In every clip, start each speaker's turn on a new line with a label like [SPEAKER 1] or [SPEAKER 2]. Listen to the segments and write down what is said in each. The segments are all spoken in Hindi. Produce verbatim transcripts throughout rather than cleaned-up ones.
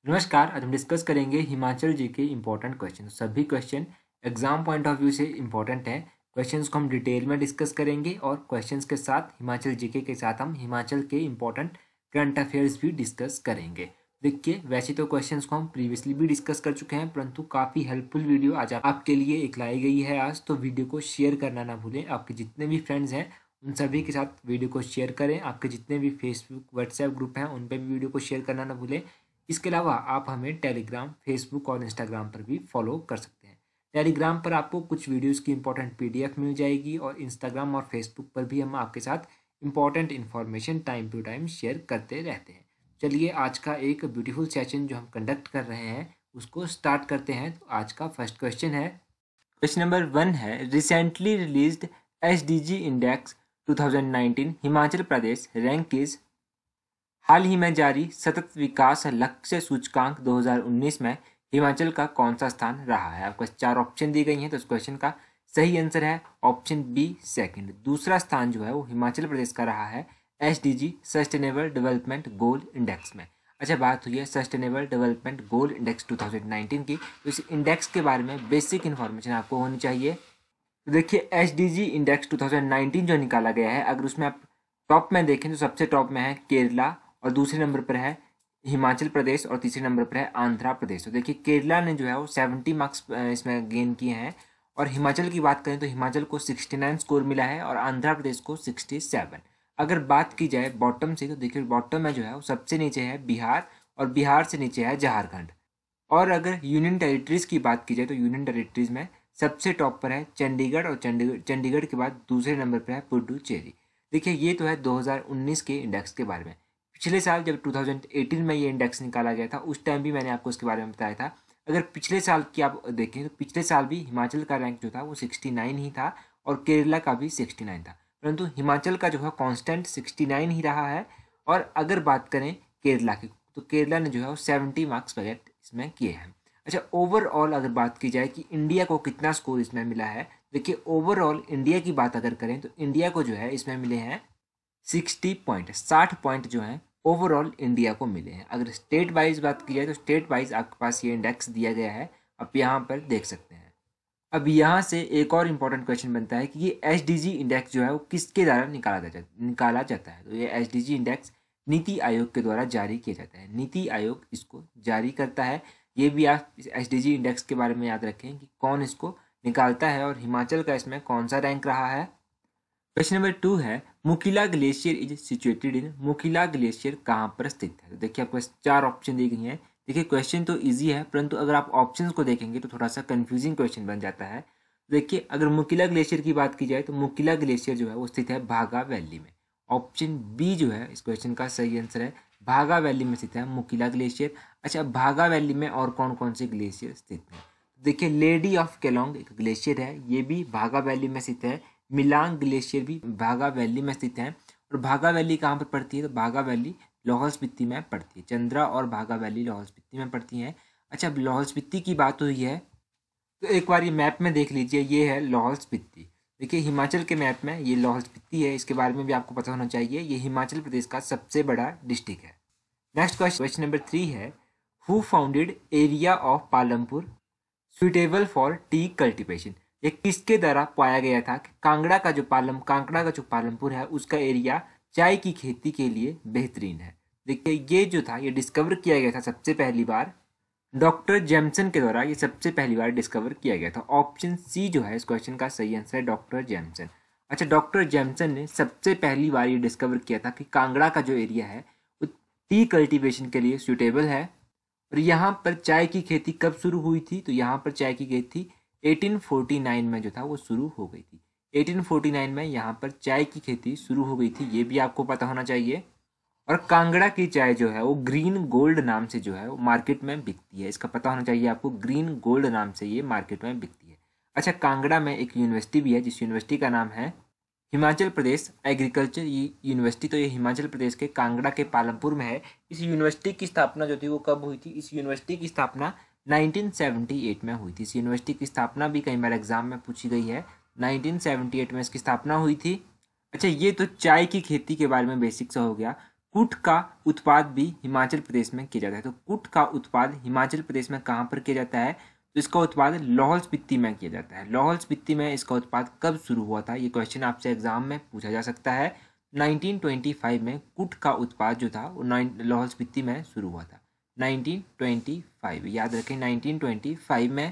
[SPEAKER 1] नमस्कार। आज हम डिस्कस करेंगे हिमाचल जी के इम्पोर्टेंट क्वेश्चन। सभी question exam point of view से इम्पोर्टेंट हैं। क्वेश्चंस को हम डिटेल में डिस्कस करेंगे और क्वेश्चंस के साथ हिमाचल जीके के साथ हम हिमाचल के इम्पोर्टेंट करंट अफेयर्स भी डिस्कस करेंगे। देखिए, वैसे तो क्वेश्चंस को हम प्रीवियसली भी डिस्कस कर चुके हैं, परंतु काफ़ी हेल्पफुल वीडियो आज आपके लिए एक लाई गई है। आज तो वीडियो को शेयर करना ना भूलें। आपके जितने भी फ्रेंड्स हैं उन सभी के साथ वीडियो को शेयर करें। आपके जितने भी फेसबुक व्हाट्सएप ग्रुप हैं उन पर भी वीडियो को शेयर करना ना भूलें। इसके अलावा आप हमें टेलीग्राम, फेसबुक और इंस्टाग्राम पर भी फॉलो कर सकते हैं। टेलीग्राम पर आपको कुछ वीडियोस की इंपॉर्टेंट पीडीएफ मिल जाएगी और इंस्टाग्राम और फेसबुक पर भी हम आपके साथ important information time to time share करते रहते हैं। चलिए, आज का एक ब्यूटीफुल सेशन जो हम कंडक्ट कर रहे हैं उसको स्टार्ट करते हैं। तो आज का फर्स्ट क्वेश्चन है, क्वेश्चन नंबर वन है, recently released H D G index two thousand nineteen Himachal Pradesh rank is. हाल ही में जारी सतत विकास लक्ष्य सूचकांक दो हज़ार उन्नीस में हिमाचल का कौन सा स्थान रहा है। आपको चार ऑप्शन दी गई हैं, तो इस क्वेश्चन का सही आंसर है ऑप्शन बी सेकंड। दूसरा स्थान जो है वो हिमाचल प्रदेश का रहा है S D G sustainable development goal index में। अच्छा, बात हुई है sustainable development goal index two thousand nineteen की, तो इस इंडेक्स के बारे में बेसिक इन्फॉर्मेशन आपको होनी चाहिए। तो देखिए, H D G index two thousand nineteen जो निकाला गया है, अगर उसमें आप टॉप में देखें तो सबसे टॉप में है केरला और दूसरे नंबर पर है हिमाचल प्रदेश और तीसरे नंबर पर है आंध्र प्रदेश। तो देखिए, केरला ने जो है वो सेवेंटी मार्क्स इसमें गेन किए हैं और हिमाचल की बात करें तो हिमाचल को सिक्सटी नाइन स्कोर मिला है और आंध्र प्रदेश को सिक्सटी सेवन। अगर बात की जाए बॉटम से, तो देखिए बॉटम में जो है वो सबसे नीचे है बिहार और बिहार से नीचे है झारखंड। और अगर यूनियन टेरिटरीज की बात की जाए तो यूनियन टेरिटरीज में सबसे टॉप पर है चंडीगढ़ और चंडीगढ़ चंडीगढ़ के बाद दूसरे नंबर पर है पुडुचेरी। देखिए, ये तो है दो हज़ार उन्नीस के इंडेक्स के बारे में। पिछले साल जब दो हज़ार अठारह में ये इंडेक्स निकाला गया था उस टाइम भी मैंने आपको इसके बारे में बताया था। अगर पिछले साल की आप देखें तो पिछले साल भी हिमाचल का रैंक जो था वो सिक्सटी नाइन ही था और केरला का भी सिक्सटी नाइन था, परंतु हिमाचल का जो है कांस्टेंट सिक्सटी नाइन ही रहा है। और अगर बात करें केरला की, तो केरला ने जो है वो सेवेंटी मार्क्स वगैरह इसमें किए हैं। अच्छा, ओवरऑल अगर बात की जाए कि इंडिया को कितना स्कोर इसमें मिला है, देखिए ओवरऑल इंडिया की बात अगर करें तो इंडिया को जो है इसमें मिले हैं सिक्सटी पॉइंट, साठ पॉइंट जो हैं ओवरऑल इंडिया को मिले हैं। अगर स्टेट वाइज बात की जाए तो स्टेट वाइज आपके पास ये इंडेक्स दिया गया है, आप यहाँ पर देख सकते हैं। अब यहाँ से एक और इम्पोर्टेंट क्वेश्चन बनता है कि ये एच डी जी इंडेक्स जो है वो किसके द्वारा निकाला जाता है निकाला जाता है तो ये H D G index NITI Aayog के द्वारा जारी किया जाता है। नीति आयोग इसको जारी करता है। ये भी आप एच डी जी इंडेक्स के बारे में याद रखें कि कौन इसको निकालता है और हिमाचल का इसमें कौन सा रैंक रहा है। क्वेश्चन नंबर टू है, Mukila glacier is situated in. Mukila glacier कहाँ पर स्थित है। तो देखिए, आपको चार ऑप्शन दी गई हैं। देखिए, क्वेश्चन तो इजी है, परंतु अगर आप ऑप्शंस को देखेंगे तो थोड़ा सा कंफ्यूजिंग क्वेश्चन बन जाता है। देखिए, अगर मुकिला ग्लेशियर की बात की जाए तो मुकिला ग्लेशियर जो है वो स्थित है भागा वैली में। ऑप्शन बी जो है इस क्वेश्चन का सही आंसर है, भागा वैली में स्थित है मुकिला ग्लेशियर। अच्छा, भागा वैली में और कौन कौन से ग्लेशियर स्थित हैं। देखिए, लेडी ऑफ केलोंग एक ग्लेशियर है, ये भी भागा वैली में स्थित है। मिलांग ग्लेशियर भी भागा वैली में स्थित है। और भागा वैली कहाँ पर पड़ती है, तो भागा वैली लाहौल स्पीति में पड़ती है। चंद्रा और भागा वैली लाहौल स्पीति में पड़ती हैं। अच्छा, अब लाहौल स्पीति की बात हुई है तो एक बार ये मैप में देख लीजिए, ये है लाहौल स्पीति। देखिए, हिमाचल के मैप में ये लाहौल स्पीति है, इसके बारे में भी आपको पता होना चाहिए। ये हिमाचल प्रदेश का सबसे बड़ा डिस्ट्रिक्ट है। Next question question number three है, who founded area of Palampur suitable for tea cultivation. ये किसके द्वारा पाया गया था कि कांगड़ा का जो पालम कांगड़ा का जो पालमपुर है उसका एरिया चाय की खेती के लिए बेहतरीन है। देखिए, ये जो था ये डिस्कवर किया गया था सबसे पहली बार डॉक्टर जेमसन के द्वारा। ये सबसे पहली बार डिस्कवर किया गया था। ऑप्शन सी जो है इस क्वेश्चन का सही आंसर है डॉक्टर जेमसन। अच्छा, डॉक्टर जेमसन ने सबसे पहली बार ये डिस्कवर किया था कि कांगड़ा का जो एरिया है वो टी कल्टिवेशन के लिए सुटेबल है। और यहाँ पर चाय की खेती कब शुरू हुई थी, तो यहाँ पर चाय की खेती अठारह सौ उनचास में जो था वो शुरू हो गई थी। अठारह सौ उनचास में यहाँ पर चाय की खेती शुरू हो गई थी, ये भी आपको पता होना चाहिए। और कांगड़ा की चाय जो है वो ग्रीन गोल्ड नाम से जो है वो मार्केट में बिकती है, इसका पता होना चाहिए आपको। ग्रीन गोल्ड नाम से ये मार्केट में बिकती है। अच्छा, कांगड़ा में एक यूनिवर्सिटी भी है जिस यूनिवर्सिटी का नाम है हिमाचल प्रदेश एग्रीकल्चर यूनिवर्सिटी। तो ये हिमाचल प्रदेश के कांगड़ा के पालमपुर में है। इस यूनिवर्सिटी की स्थापना जो थी वो कब हुई थी, इस यूनिवर्सिटी की स्थापना नाइनटीन सेवेंटी एट में हुई थी। इस यूनिवर्सिटी की स्थापना भी कई बार एग्जाम में पूछी गई है। नाइनटीन सेवेंटी एट में इसकी स्थापना हुई थी। अच्छा, ये तो चाय की खेती के बारे में बेसिक सा हो गया। कुट का उत्पाद भी हिमाचल प्रदेश में किया जाता है। तो कुट का उत्पाद हिमाचल प्रदेश में कहाँ पर किया जाता है? तो इसका उत्पादन लाहौल स्पीति में किया जाता है। लाहौल स्पीति में इसका उत्पाद कब शुरू हुआ था? ये क्वेश्चन आपसे एग्जाम में पूछा जा सकता है। नाइनटीन ट्वेंटी फाइव में कुट का उत्पाद जो था वो लाहौल स्पीति में शुरू हुआ था। नाइनटीन ट्वेंटी फाइव, याद रखें नाइनटीन ट्वेंटी फाइव में।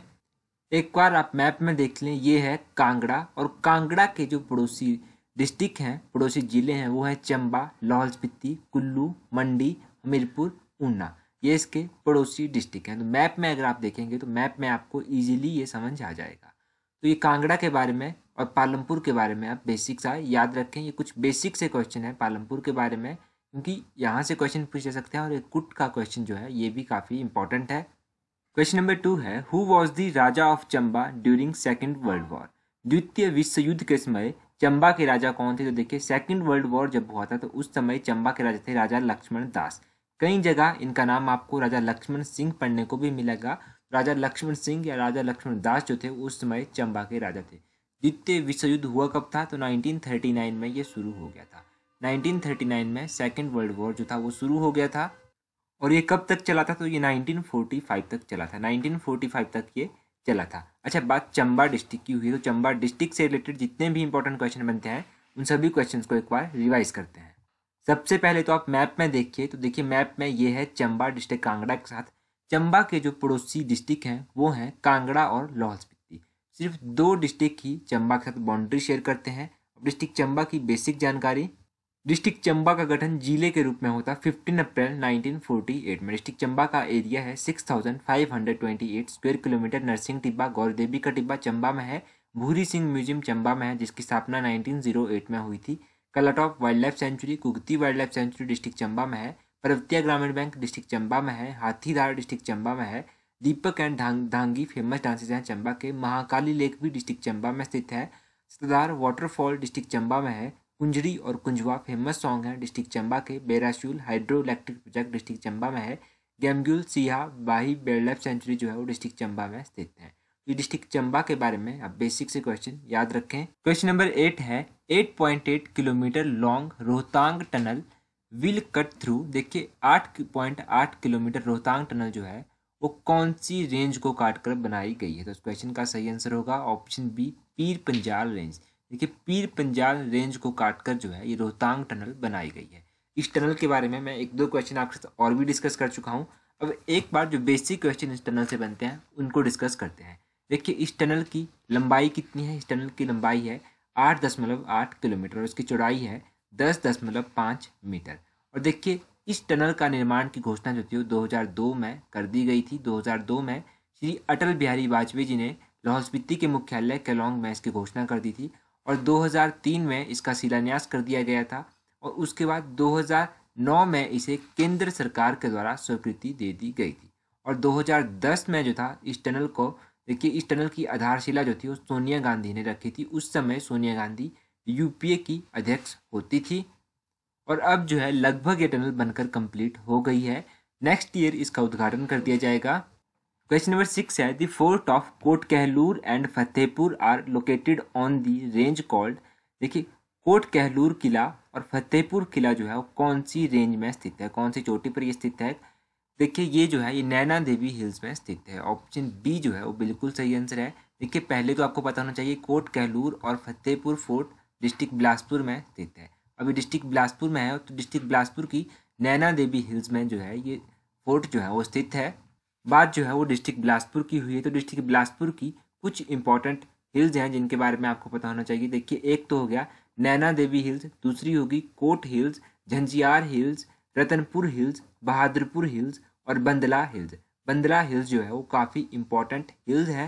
[SPEAKER 1] एक बार आप मैप में देख लें, ये है कांगड़ा, और कांगड़ा के जो पड़ोसी डिस्ट्रिक्ट हैं, पड़ोसी जिले हैं, वो है चंबा, लाहौल स्पीति, कुल्लू, मंडी, हमीरपुर, ऊना। ये इसके पड़ोसी डिस्ट्रिक्ट हैं। तो मैप में अगर आप देखेंगे तो मैप में आपको इजीली ये समझ आ जाएगा। तो ये कांगड़ा के बारे में और पालमपुर के बारे में आप बेसिक सा याद रखें। ये कुछ बेसिक से क्वेश्चन है पालमपुर के बारे में, क्योंकि यहाँ से क्वेश्चन पूछ सकते हैं, और एक कुट का क्वेश्चन जो है ये भी काफ़ी इंपॉर्टेंट है। क्वेश्चन नंबर टू है, who was the raja of Chamba during second world war? द्वितीय विश्व युद्ध के समय चंबा के राजा कौन थे? तो देखिए, सेकेंड वर्ल्ड वॉर जब हुआ था तो उस समय चंबा के राजा थे राजा लक्ष्मण दास। कई जगह इनका नाम आपको राजा लक्ष्मण सिंह पढ़ने को भी मिलेगा। राजा लक्ष्मण सिंह या राजा लक्ष्मण दास जो थे उस समय चंबा के राजा थे। द्वितीय विश्व युद्ध हुआ कब था? तो नाइनटीन थर्टी नाइन में ये शुरू हो गया था। नाइनटीन थर्टी नाइन में सेकेंड वर्ल्ड वॉर जो था वो शुरू हो गया था। और ये कब तक चला था? तो ये नाइनटीन फोर्टी फाइव तक चला था। नाइनटीन फोर्टी फाइव तक ये चला था। अच्छा, बात चंबा डिस्ट्रिक्ट की हुई है, तो चंबा डिस्ट्रिक्ट से रिलेटेड जितने भी इंपॉर्टेंट क्वेश्चन बनते हैं उन सभी क्वेश्चंस को एक बार रिवाइज करते हैं। सबसे पहले तो आप मैप में देखिए, तो देखिए मैप में ये है चंबा डिस्ट्रिक्ट कांगड़ा के साथ। चंबा के जो पड़ोसी डिस्ट्रिक्ट हैं वो हैं कांगड़ा और लाहौल स्पीति। सिर्फ दो डिस्ट्रिक्ट ही चंबा के साथ बाउंड्री शेयर करते हैं। डिस्ट्रिक्ट चंबा की बेसिक जानकारी, डिस्ट्रिक्ट चंबा का गठन जिले के रूप में होता पंद्रह अप्रैल नाइनटीन फोर्टी एट में। डिस्ट्रिक्ट चंबा का एरिया है six thousand five hundred twenty eight square kilometre. Narsingh Tibba Gaurdevi का टिब्बा चंबा में है। भूरी सिंह म्यूजियम चंबा में है, जिसकी स्थापना नाइनटीन ओ एट में हुई थी। Kalatop wild life sanctuary, Kugti wild life sanctuary district Chamba में है। पर्वतीय ग्रामीण बैंक डिस्ट्रिक्ट चंबा में है। हाथीदार डिस्ट्रिक्ट चंबा में है। Deepak and Dhang Dhangi famous dances हैं चंबा के। महाकाली लेक भी डिस्ट्रिक्ट चंबा में स्थित है। सदार वाटरफॉल डिस्ट्रिक्ट चंबा में है। कुंजड़ी और कुंजवा फेमस सॉन्ग है डिस्ट्रिक्ट चंबा के। Bairasiul hydro electric project district Chamba में है। गैमग्यूल सिहा बाही वाइल्ड लाइफ सेंचुरी जो है वो डिस्ट्रिक्ट चंबा में स्थित है। ये डिस्ट्रिक्ट चंबा के बारे में आप बेसिक से क्वेश्चन याद रखें। क्वेश्चन नंबर एट है, eight point eight kilometre long Rohtang tunnel will cut through. देखिए, आठ पॉइंट आठ किलोमीटर रोहतांग टनल जो है वो कौन सी रेंज को काटकर बनाई गई है? तो इस क्वेश्चन का सही आंसर होगा option B, Pir Panjal range. देखिए, पीर पंजाल रेंज को काटकर जो है ये रोहतांग टनल बनाई गई है। इस टनल के बारे में मैं एक दो क्वेश्चन आपके साथ और भी डिस्कस कर चुका हूँ। अब एक बार जो बेसिक क्वेश्चन इस टनल से बनते हैं उनको डिस्कस करते हैं। देखिए, इस टनल की लंबाई कितनी है? इस टनल की लंबाई है आठ दशमलव आठ किलोमीटर और इसकी चौड़ाई है दस दशमलव पाँच मीटर। और देखिए, इस टनल का निर्माण की घोषणा जो थी वो दो हज़ार दो में कर दी गई थी। दो हज़ार दो में श्री अटल बिहारी वाजपेयी जी ने लाहौल स्पीति के मुख्यालय केलोंग में इसकी घोषणा कर दी थी, और दो हज़ार तीन में इसका शिलान्यास कर दिया गया था। और उसके बाद दो हज़ार नौ में इसे केंद्र सरकार के द्वारा स्वीकृति दे दी गई थी। और दो हज़ार दस में जो था इस टनल को, देखिए, इस टनल की आधारशिला जो थी वो सोनिया गांधी ने रखी थी। उस समय सोनिया गांधी यूपीए की अध्यक्ष होती थी। और अब जो है लगभग ये टनल बनकर कंप्लीट हो गई है। नेक्स्ट ईयर इसका उद्घाटन कर दिया जाएगा। क्वेश्चन नंबर सिक्स है, the fort of Kot Kahlur and Fatehpur are located on the range called. देखिए, कोट कहलूर किला और फतेहपुर किला जो है वो कौन सी रेंज में स्थित है, कौन सी चोटी पर ये स्थित है? देखिए, ये जो है ये नैना देवी हिल्स में स्थित है। ऑप्शन बी जो है वो बिल्कुल सही आंसर है। देखिए, पहले तो आपको पता होना चाहिए कोट कहलूर और फतेहपुर फोर्ट डिस्ट्रिक्ट बिलासपुर में स्थित है। अभी डिस्ट्रिक्ट बिलासपुर में है, तो डिस्ट्रिक्ट बिलासपुर की नैना देवी हिल्स में जो है ये फोर्ट जो है वो स्थित है। बात जो है वो डिस्ट्रिक्ट बिलासपुर की हुई है, तो डिस्ट्रिक्ट बिलासपुर की कुछ इंपॉर्टेंट हिल्स हैं जिनके बारे में आपको पता होना चाहिए। देखिए, एक तो हो गया नैना देवी हिल्स, दूसरी होगी Kot hills, Jhanjiar hills, Ratanpur hills, Bahadurpur hills और बंदला हिल्स। बंदला हिल्स जो है वो काफ़ी इंपॉर्टेंट हिल्स है।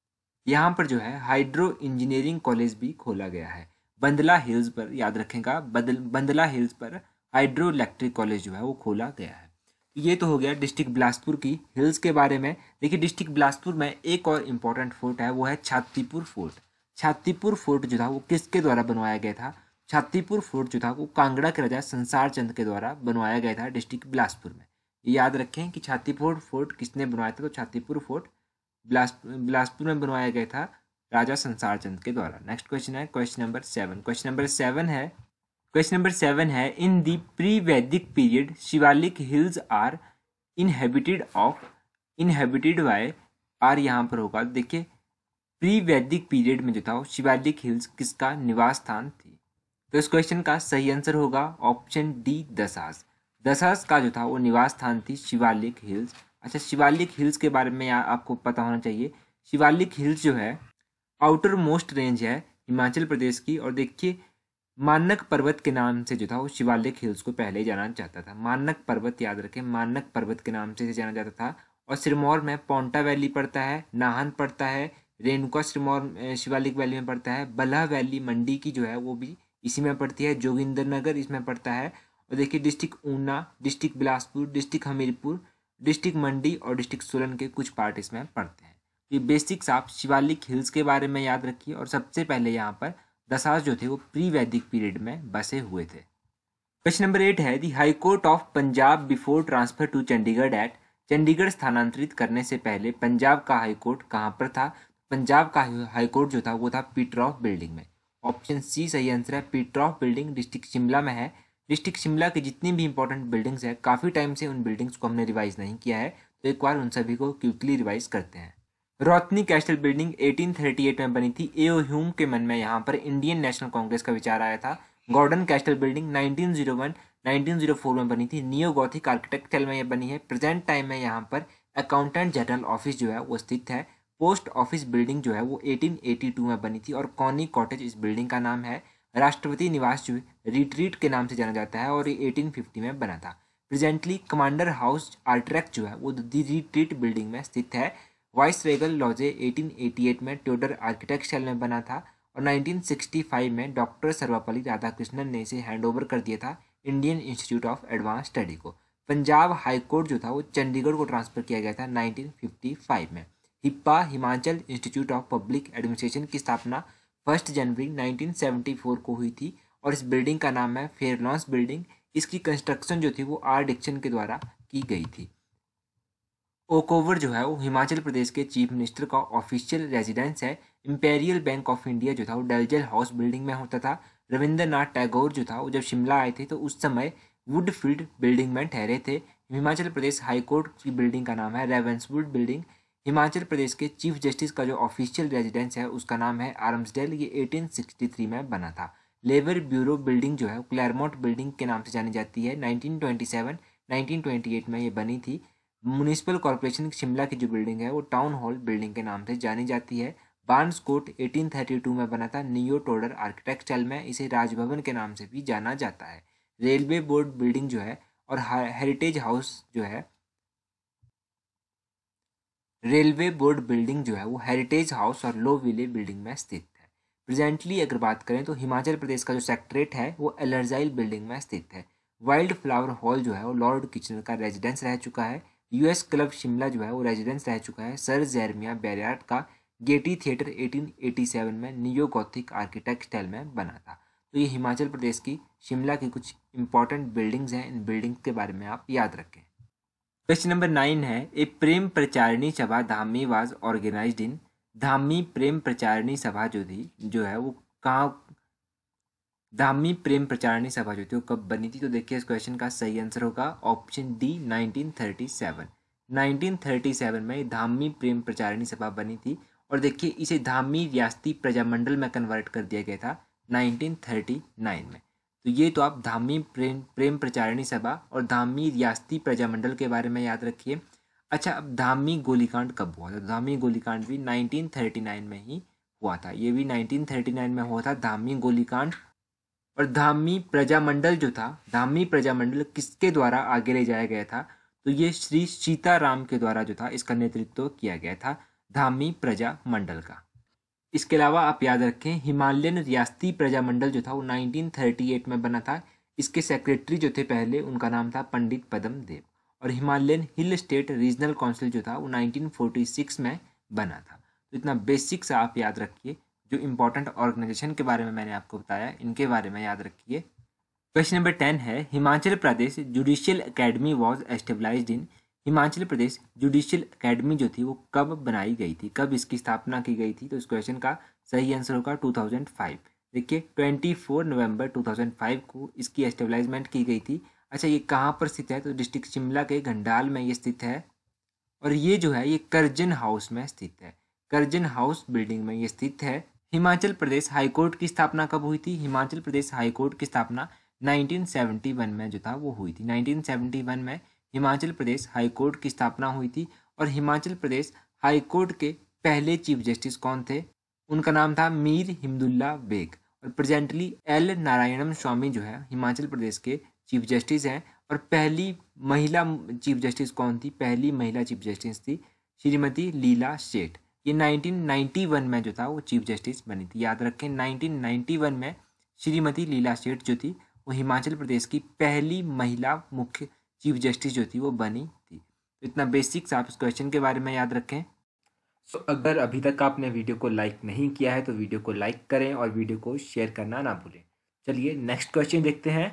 [SPEAKER 1] यहाँ पर जो है हाइड्रो इंजीनियरिंग कॉलेज भी खोला गया है। बंदला हिल्स पर, याद रखेगा, बदल बंदला हिल्स पर हाइड्रो इलेक्ट्रिक कॉलेज जो है वो खोला गया है। ये तो हो गया डिस्ट्रिक्ट बिलासपुर की हिल्स के बारे में। देखिए, डिस्ट्रिक्ट बिलासपुर में एक और इम्पॉर्टेंट फोर्ट है, वो है छातीपुर फोर्ट। छातीपुर फोर्ट जो था वो किसके द्वारा बनवाया गया था? छातीपुर फोर्ट जो था वो कांगड़ा के राजा संसार चंद के द्वारा बनवाया गया था डिस्ट्रिक्ट बिलासपुर में। याद रखें कि छातीपुर फोर्ट किसने बनवाया था? तो छातीपुर फोर्ट बिलासपुर बिलासपुर में बनवाया गया था राजा संसार चंद के द्वारा। नेक्स्ट क्वेश्चन है question number seven. Question number seven है, क्वेश्चन नंबर सेवन है, in the pre Vedic period Shivalik hills are inhabited of inhabited by are यहाँ पर होगा। देखिए प्री वैदिक पीरियड में जो था शिवालिक हिल्स किसका निवास स्थान थी? तो इस क्वेश्चन का सही आंसर होगा ऑप्शन डी दसास। दसास का जो था वो निवास स्थान थी शिवालिक हिल्स। अच्छा, शिवालिक हिल्स के बारे में आपको पता होना चाहिए। शिवालिक हिल्स जो है आउटर मोस्ट रेंज है हिमाचल प्रदेश की, और देखिए मानक पर्वत के नाम से जो था वो शिवालिक हिल्स को पहले जाना जाता था। मानक पर्वत याद रखें, मानक पर्वत के नाम से जाना जाता था। और सिरमौर में पोंटा वैली पड़ता है, नाहन पड़ता है, रेणुका सिरमौर शिवालिक वैली में पड़ता है, बल्हा वैली मंडी की जो है वो भी इसी में पड़ती है, जोगिंदरनगर इसमें पड़ता है। और देखिए district Una, district Bilaspur, district Hamirpur, district Mandi और डिस्ट्रिक्ट सोलन के कुछ पार्ट इसमें पड़ते हैं। ये बेसिक्स आप शिवालिक हिल्स के बारे में याद रखिए। और सबसे पहले यहाँ पर दसास जो थे वो प्री वैदिक पीरियड में बसे हुए थे। क्वेश्चन नंबर एट है, the high court of Punjab before transfer to Chandigarh at. Chandigarh स्थानांतरित करने से पहले पंजाब का हाई कोर्ट कहाँ पर था? पंजाब का हाई कोर्ट जो था वो था पीटरऑफ बिल्डिंग में। ऑप्शन सी सही आंसर है। पीटरऑफ बिल्डिंग डिस्ट्रिक्ट शिमला में है। डिस्ट्रिक्ट शिमला की जितनी भी इंपॉर्टेंट बिल्डिंग्स है, काफ़ी टाइम से उन बिल्डिंग्स को हमने रिवाइज नहीं किया है, तो एक बार उन सभी को क्विकली रिवाइज करते हैं। रोथनी कैस्टल बिल्डिंग अठारह सौ अड़तीस में बनी थी। एओ ह्यूम के मन में यहाँ पर इंडियन नेशनल कांग्रेस का विचार आया था। गॉर्डन कैस्टल बिल्डिंग उन्नीस सौ एक उन्नीस सौ चार में बनी थी। नियो गॉथिक आर्किटेक्चर में ये बनी है। प्रेजेंट टाइम में यहाँ पर अकाउंटेंट जनरल ऑफिस जो है वो स्थित है। पोस्ट ऑफिस बिल्डिंग जो है वो अठारह सौ बयासी में बनी थी। और कॉनी कॉटेज इस बिल्डिंग का नाम है। राष्ट्रपति निवास जो रिट्रीट के नाम से जाना जाता है और ये अठारह सौ पचास में बना था। प्रेजेंटली कमांडर हाउस आर्ट्रैक जो है वो दी रिट्रीट बिल्डिंग में स्थित है। वाइस रेगल लॉजे अठारह सौ अट्ठासी में ट्यूडर आर्किटेक्चर में बना था। और उन्नीस सौ पैंसठ में डॉक्टर सर्वपल्ली राधाकृष्णन ने इसे हैंडओवर कर दिया था Indian Institute of Advance Study को। पंजाब हाई कोर्ट जो था वो चंडीगढ़ को ट्रांसफर किया गया था उन्नीस सौ पचपन में। HIPA Himachal institute of public administration की स्थापना फर्स्ट जनवरी उन्नीस सौ चौहत्तर को हुई थी। और इस बिल्डिंग का नाम है फेयरलॉन्स बिल्डिंग। इसकी कंस्ट्रक्शन जो थी वो आर डिक्सन के द्वारा की गई थी। ओकोवर जो है वो हिमाचल प्रदेश के चीफ मिनिस्टर का ऑफिशियल रेजिडेंस है। इंपेरियल बैंक ऑफ इंडिया जो था वो डलजल हाउस बिल्डिंग में होता था। रविंद्रनाथ टैगोर जो था वो जब शिमला आए थे तो उस समय वुडफील्ड बिल्डिंग में ठहरे थे। हिमाचल प्रदेश हाई कोर्ट की बिल्डिंग का नाम है रेवेंसवुड बिल्डिंग। हिमाचल प्रदेश के चीफ जस्टिस का जो ऑफिशियल रेजिडेंस है उसका नाम है आर्म्सडेल। ये अठारह सौ तिरसठ में बना था। लेबर ब्यूरो बिल्डिंग जो है क्लैरमोंट बिल्डिंग के नाम से जानी जाती है। Nineteen twenty seven nineteen twenty eight में ये बनी थी। म्यूनिसिपल कॉर्पोरेशन शिमला की जो बिल्डिंग है वो टाउन हॉल बिल्डिंग के नाम से जानी जाती है। बार्न्स कोर्ट अठारह सौ बत्तीस में बना था नियो टोडर आर्किटेक्चर में। इसे राजभवन के नाम से भी जाना जाता है। रेलवे बोर्ड बिल्डिंग जो है और हेरिटेज हाउस जो है रेलवे बोर्ड बिल्डिंग जो है वो हेरिटेज हाउस और लो विले बिल्डिंग में स्थित है। प्रेजेंटली अगर बात करें तो हिमाचल प्रदेश का जो सेक्रेटरेट है वो एलर्जाइल बिल्डिंग में स्थित है। वाइल्ड फ्लावर हॉल जो है वो लॉर्ड किचनर का रेजिडेंस रह चुका है। यूएस क्लब शिमला जो है वो रेजिडेंस रह चुका है सर जेरमिया बैरियाट का। गेटी थिएटर अठारह सौ सत्तासी में नियो गॉथिक आर्किटेक्ट स्टाइल में बना था। तो ये हिमाचल प्रदेश की शिमला की कुछ इंपॉर्टेंट बिल्डिंग्स हैं। इन बिल्डिंग्स के बारे में आप याद रखें। क्वेश्चन नंबर नाइन है, ए Prem Pracharini Sabha Dhami was organised in. Dhami Prem Pracharini Sabha जो थी जो है वो कहाँ धामी प्रेम प्रचारिणी सभा जो थी वो कब बनी थी? तो देखिए इस क्वेश्चन का सही आंसर होगा option D nineteen thirty seven. Nineteen thirty seven में धामी प्रेम प्रचारिणी सभा बनी थी। और देखिए इसे धामी रियासती प्रजामंडल में कन्वर्ट कर दिया गया था नाइनटीन थर्टी नाइन में। तो ये तो आप धामी प्रेम प्रेम प्रचारिणी सभा और धामी रियासती प्रजामंडल के बारे में याद रखिए। अच्छा, अब धामी गोलीकांड कब हुआ था? धामी गोलीकांड भी नाइनटीन थर्टी नाइन में ही हुआ था। ये भी नाइनटीन थर्टी नाइन में हुआ था धामी गोलीकांड। और धामी प्रजामंडल जो था, धामी प्रजामंडल किसके द्वारा आगे ले जाया गया था? तो ये श्री सीताराम के द्वारा जो था इसका नेतृत्व किया गया था धामी प्रजामंडल का। इसके अलावा आप याद रखें हिमालयन रियासती प्रजामंडल जो था वो नाइनटीन थर्टी एट में बना था। इसके सेक्रेटरी जो थे पहले उनका नाम था पंडित पद्म देव। और Himalayan hill state regional council जो था वो नाइनटीन फोर्टी सिक्स में बना था। तो इतना बेसिक सा आप याद रखिए। जो इंपॉर्टेंट ऑर्गेनाइजेशन के बारे में मैंने आपको बताया इनके बारे में याद रखिए। क्वेश्चन नंबर टेन है, Himachal Pradesh judicial academy was established in. Himachal Pradesh judicial academy जो थी वो कब बनाई गई थी, कब इसकी स्थापना की गई थी? तो इस क्वेश्चन का सही आंसर होगा टू थाउजेंड फाइव। देखिए twenty four November two thousand five को इसकी एस्टेब्लिशमेंट की गई थी। अच्छा ये कहाँ पर स्थित है, तो डिस्ट्रिक्ट शिमला के घंडाल में ये स्थित है। और ये जो है ये कर्जन हाउस में स्थित है, कर्जन हाउस बिल्डिंग में ये स्थित है। हिमाचल प्रदेश हाईकोर्ट की स्थापना कब हुई थी, हिमाचल प्रदेश हाईकोर्ट की स्थापना नाइनटीन सेवेंटी वन में जो था वो हुई थी। नाइनटीन सेवेंटी वन में हिमाचल प्रदेश हाईकोर्ट की स्थापना हुई थी। और हिमाचल प्रदेश हाईकोर्ट के पहले चीफ जस्टिस कौन थे, उनका नाम था मीर हिमदुल्ला बेग। और प्रेजेंटली एल नारायणम स्वामी जो है हिमाचल प्रदेश के चीफ जस्टिस हैं। और पहली महिला चीफ जस्टिस कौन थी, पहली महिला चीफ जस्टिस थी श्रीमती लीला सेठ। ये नाइनटीन नाइंटी वन में जो था वो चीफ जस्टिस बनी थी, याद रखें नाइनटीन नाइंटी वन में श्रीमती लीला सेठ जो थी वो हिमाचल प्रदेश की पहली महिला मुख्य चीफ जस्टिस जो थी वो बनी थी। तो इतना बेसिक्स आप इस क्वेश्चन के बारे में याद रखें। सो so, अगर अभी तक आपने वीडियो को लाइक नहीं किया है तो वीडियो को लाइक करें और वीडियो को शेयर करना ना भूलें। चलिए नेक्स्ट क्वेश्चन देखते हैं।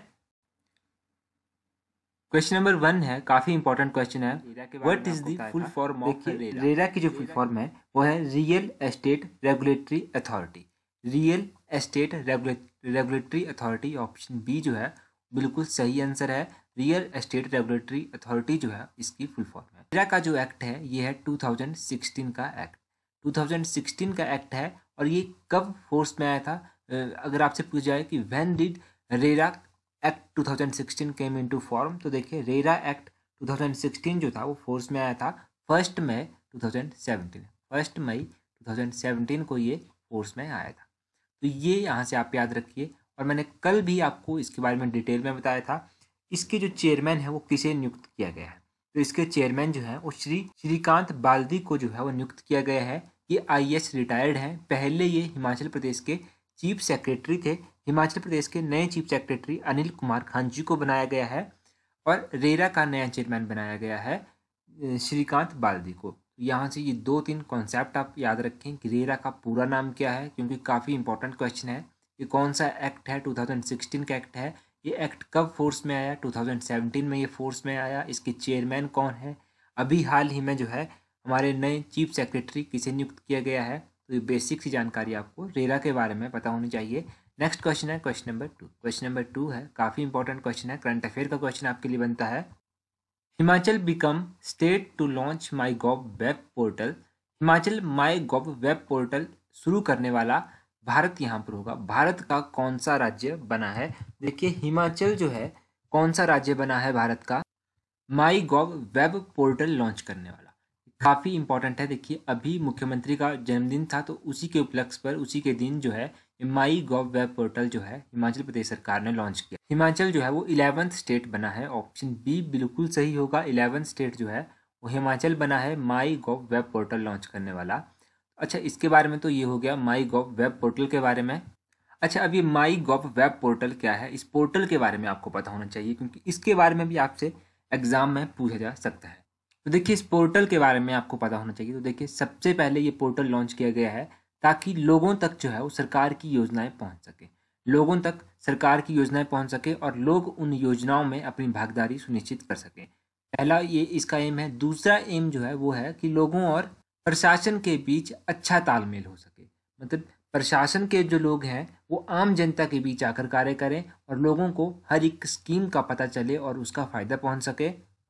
[SPEAKER 1] क्वेश्चन नंबर वन है, काफी इंपॉर्टेंट क्वेश्चन है। What is the full form of RERA? RERA की जो फुल फॉर्म है वो है real estate regulatory authority. Real estate regulatory authority, option B जो है बिल्कुल सही आंसर है। रियल एस्टेट रेगुलेटरी अथॉरिटी जो है इसकी फुल फॉर्म है। रेरा का जो एक्ट है ये है टू थाउजेंड सिक्सटीन का एक्ट, टू थाउजेंड सिक्सटीन का एक्ट है। और ये कब फोर्स में आया था, अगर आपसे पूछ जाए कि when did RERA act two thousand sixteen came into form, तो देखिए RERA act two thousand sixteen जो था वो फोर्स में आया था first May two thousand seventeen, first May two thousand seventeen को ये फोर्स में आया था। तो ये यहाँ से आप याद रखिए। और मैंने कल भी आपको इसके बारे में डिटेल में बताया था। इसके जो चेयरमैन है वो किसे नियुक्त किया गया है, तो इसके चेयरमैन जो है वो श्री श्रीकांत बाल्दी को जो है वो नियुक्त किया गया है। ये आई एस रिटायर्ड हैं। पहले ये हिमाचल प्रदेश के चीफ सेक्रेटरी थे। हिमाचल प्रदेश के नए चीफ सेक्रेटरी अनिल कुमार खानजी को बनाया गया है। और रेरा का नया चेयरमैन बनाया गया है श्रीकांत बाल्दी को। यहाँ से ये दो तीन कॉन्सेप्ट आप याद रखें कि रेरा का पूरा नाम क्या है, क्योंकि काफ़ी इंपॉर्टेंट क्वेश्चन है। ये कौन सा एक्ट है, टू थाउजेंड सिक्सटीन का एक्ट है। ये एक्ट कब फोर्स में आया, टू थाउजेंड सेवेंटीन में ये फोर्स में आया। इसके चेयरमैन कौन है, अभी हाल ही में जो है हमारे नए चीफ सेक्रेटरी किसे नियुक्त किया गया है। तो ये बेसिक सी जानकारी आपको रेरा के बारे में पता होनी चाहिए। नेक्स्ट क्वेश्चन है question number two. Question number two है काफ़ी इंपॉर्टेंट क्वेश्चन है, करंट अफेयर का क्वेश्चन आपके लिए बनता है। Himachal become state to launch My Gov web portal. Himachal My Gov web portal शुरू करने वाला भारत यहाँ पर होगा। भारत का कौन सा राज्य बना है, देखिए हिमाचल जो है कौन सा राज्य बना है भारत का My Gov web portal launch करने वाला। काफ़ी इंपॉर्टेंट है। देखिए अभी मुख्यमंत्री का जन्मदिन था, तो उसी के उपलक्ष्य पर उसी के दिन जो है माई गॉव वेब पोर्टल जो है हिमाचल प्रदेश सरकार ने लॉन्च किया। हिमाचल जो है वो इलेवेंथ स्टेट बना है, ऑप्शन बी बिल्कुल सही होगा। इलेवेंथ स्टेट जो है वो हिमाचल बना है My Gov web portal launch करने वाला। अच्छा इसके बारे में तो ये हो गया माई गॉव वेब पोर्टल के बारे में। अच्छा अब ये माई गॉव वेब पोर्टल क्या है, इस पोर्टल के बारे में आपको पता होना चाहिए, क्योंकि इसके बारे में भी आपसे एग्जाम में पूछा जा सकता है। तो देखिए इस पोर्टल के बारे में आपको पता होना चाहिए। तो देखिए सबसे पहले ये पोर्टल लॉन्च किया गया है ताकि लोगों तक जो है वो सरकार की योजनाएं पहुंच सके, लोगों तक सरकार की योजनाएं पहुंच सके और लोग उन योजनाओं में अपनी भागीदारी सुनिश्चित कर सकें। पहला ये इसका एम है। दूसरा एम जो है वो है कि लोगों और प्रशासन के बीच अच्छा तालमेल हो सके, मतलब प्रशासन के जो लोग हैं वो आम जनता के बीच आकर कार्य करें और लोगों को हर एक स्कीम का पता चले और उसका फ़ायदा पहुंच सके।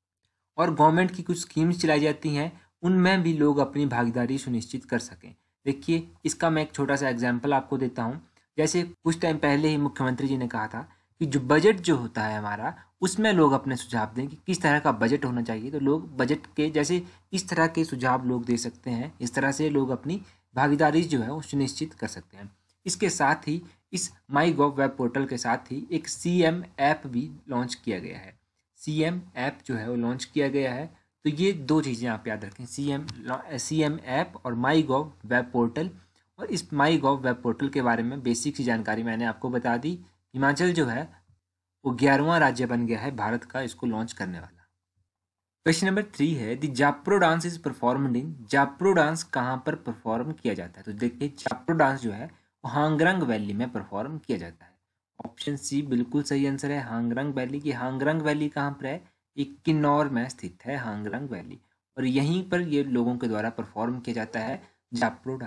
[SPEAKER 1] और गवर्नमेंट की कुछ स्कीम्स चलाई जाती हैं उनमें भी लोग अपनी भागीदारी सुनिश्चित कर सकें। देखिए इसका मैं एक छोटा सा एग्जाम्पल आपको देता हूँ। जैसे कुछ टाइम पहले ही मुख्यमंत्री जी ने कहा था कि जो बजट जो होता है हमारा उसमें लोग अपने सुझाव दें कि किस तरह का बजट होना चाहिए। तो लोग बजट के जैसे इस तरह के सुझाव लोग दे सकते हैं, इस तरह से लोग अपनी भागीदारी जो है वो सुनिश्चित कर सकते हैं। इसके साथ ही इस माई गॉव वेब पोर्टल के साथ ही एक सी एम ऐप भी लॉन्च किया गया है। सी एम ऐप जो है वो लॉन्च किया गया है। तो ये दो चीज़ें आप याद रखें, C M C M app और माई गॉव वेब पोर्टल। और इस माई गॉव वेब पोर्टल के बारे में बेसिक सी जानकारी मैंने आपको बता दी। हिमाचल जो है वो ग्यारहवां राज्य बन गया है भारत का इसको लॉन्च करने वाला। क्वेश्चन नंबर थ्री है the Japro dance is performed in. Japro dance कहाँ पर परफॉर्म किया जाता है, तो देखिए जाप्रो डांस जो है वो हांगरंग वैली में परफॉर्म किया जाता है। ऑप्शन सी बिल्कुल सही आंसर है हांगरंग वैली की। हांगरंग वैली कहाँ पर है, ये किन्नौर में स्थित है हांगरंग वैली। और यहीं पर ये लोगों के द्वारा परफॉर्म किया जाता है जाप्रो डांस।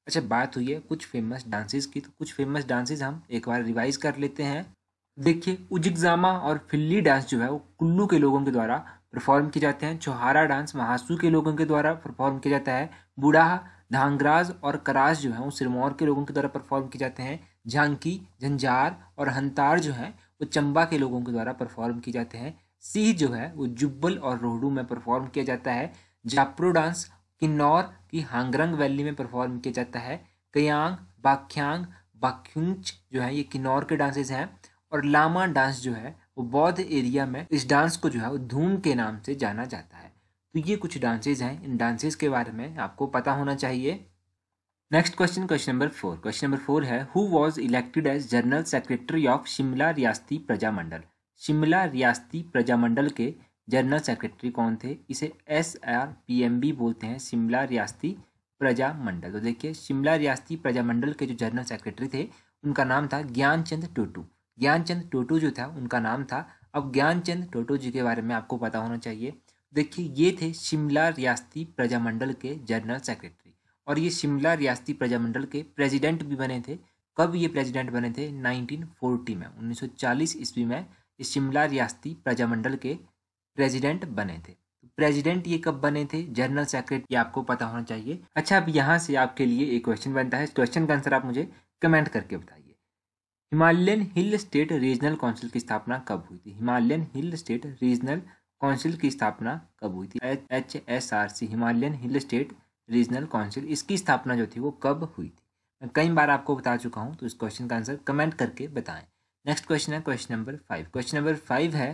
[SPEAKER 1] अच्छा, बात हुई है कुछ फेमस डांसेस की, तो कुछ फेमस डांसेस हम एक बार रिवाइज कर लेते हैं। देखिए, उजिगजामा और फिल्ली डांस जो है वो कुल्लू के लोगों के द्वारा परफॉर्म किए जाते हैं। चौहारा डांस महासू के लोगों के द्वारा परफॉर्म किया जाता है। बुढ़ाहा, धांगराज और करास जो है वो सिरमौर के लोगों के द्वारा परफॉर्म किए जाते हैं। झांकी, झंझार और हंतार जो है वो चंबा के लोगों के द्वारा परफॉर्म किए जाते हैं। सीह जो है वो जुब्बल और रोहडू में परफॉर्म किया जाता है। जापरो डांस किन्नौर की हांगरंग वैली में परफॉर्म किया जाता है। कयांग, बाख्यांग, बाख्युंच जो है ये किन्नौर के डांसेस हैं। और लामा डांस जो है वो बौद्ध एरिया में इस डांस को जो है वो धूम के नाम से जाना जाता है। तो ये कुछ डांसेस हैं, इन डांसेस के बारे में आपको पता होना चाहिए। Next question, question number four. Question number four है, who was elected as general secretary of Shimla Riyasati Prajamandal. Shimla Riyasati Prajamandal के जनरल सेक्रेटरी कौन थे? इसे S R P M B बोलते हैं, शिमला रियासती प्रजामंडल। तो देखिए, शिमला रियासती प्रजामंडल के जो जनरल सेक्रेटरी थे उनका नाम था ज्ञानचंद टोटू। ज्ञानचंद टोटू जो था उनका नाम था। अब ज्ञानचंद टोटू जी के बारे में आपको पता होना चाहिए। देखिए, ये थे शिमला रियासती प्रजामंडल के जनरल सेक्रेटरी, और ये शिमला रियासती प्रजामंडल के प्रेसिडेंट भी बने थे। कब ये प्रेसिडेंट बने थे? नाइनटीन फोर्टी में, उन्नीस सौ चालीस ईस्वी में ये शिमला रियासती प्रजामंडल के प्रेसिडेंट बने थे। तो प्रेसिडेंट ये कब बने थे? जनरल सेक्रेटरी, आपको पता होना चाहिए। अच्छा, अब यहाँ से आपके लिए एक क्वेश्चन बनता है। इस क्वेश्चन का आंसर आप मुझे कमेंट करके बताइए। Himalayan hill state regional council की स्थापना कब हुई थी? Himalayan hill state regional council की स्थापना कब हुई थी? H S R C, Himalayan hill state regional council, इसकी स्थापना जो थी वो कब हुई थी? मैं कई बार आपको बता चुका हूँ, तो इस क्वेश्चन का आंसर कमेंट करके बताएं। नेक्स्ट क्वेश्चन है question number five. Question number five है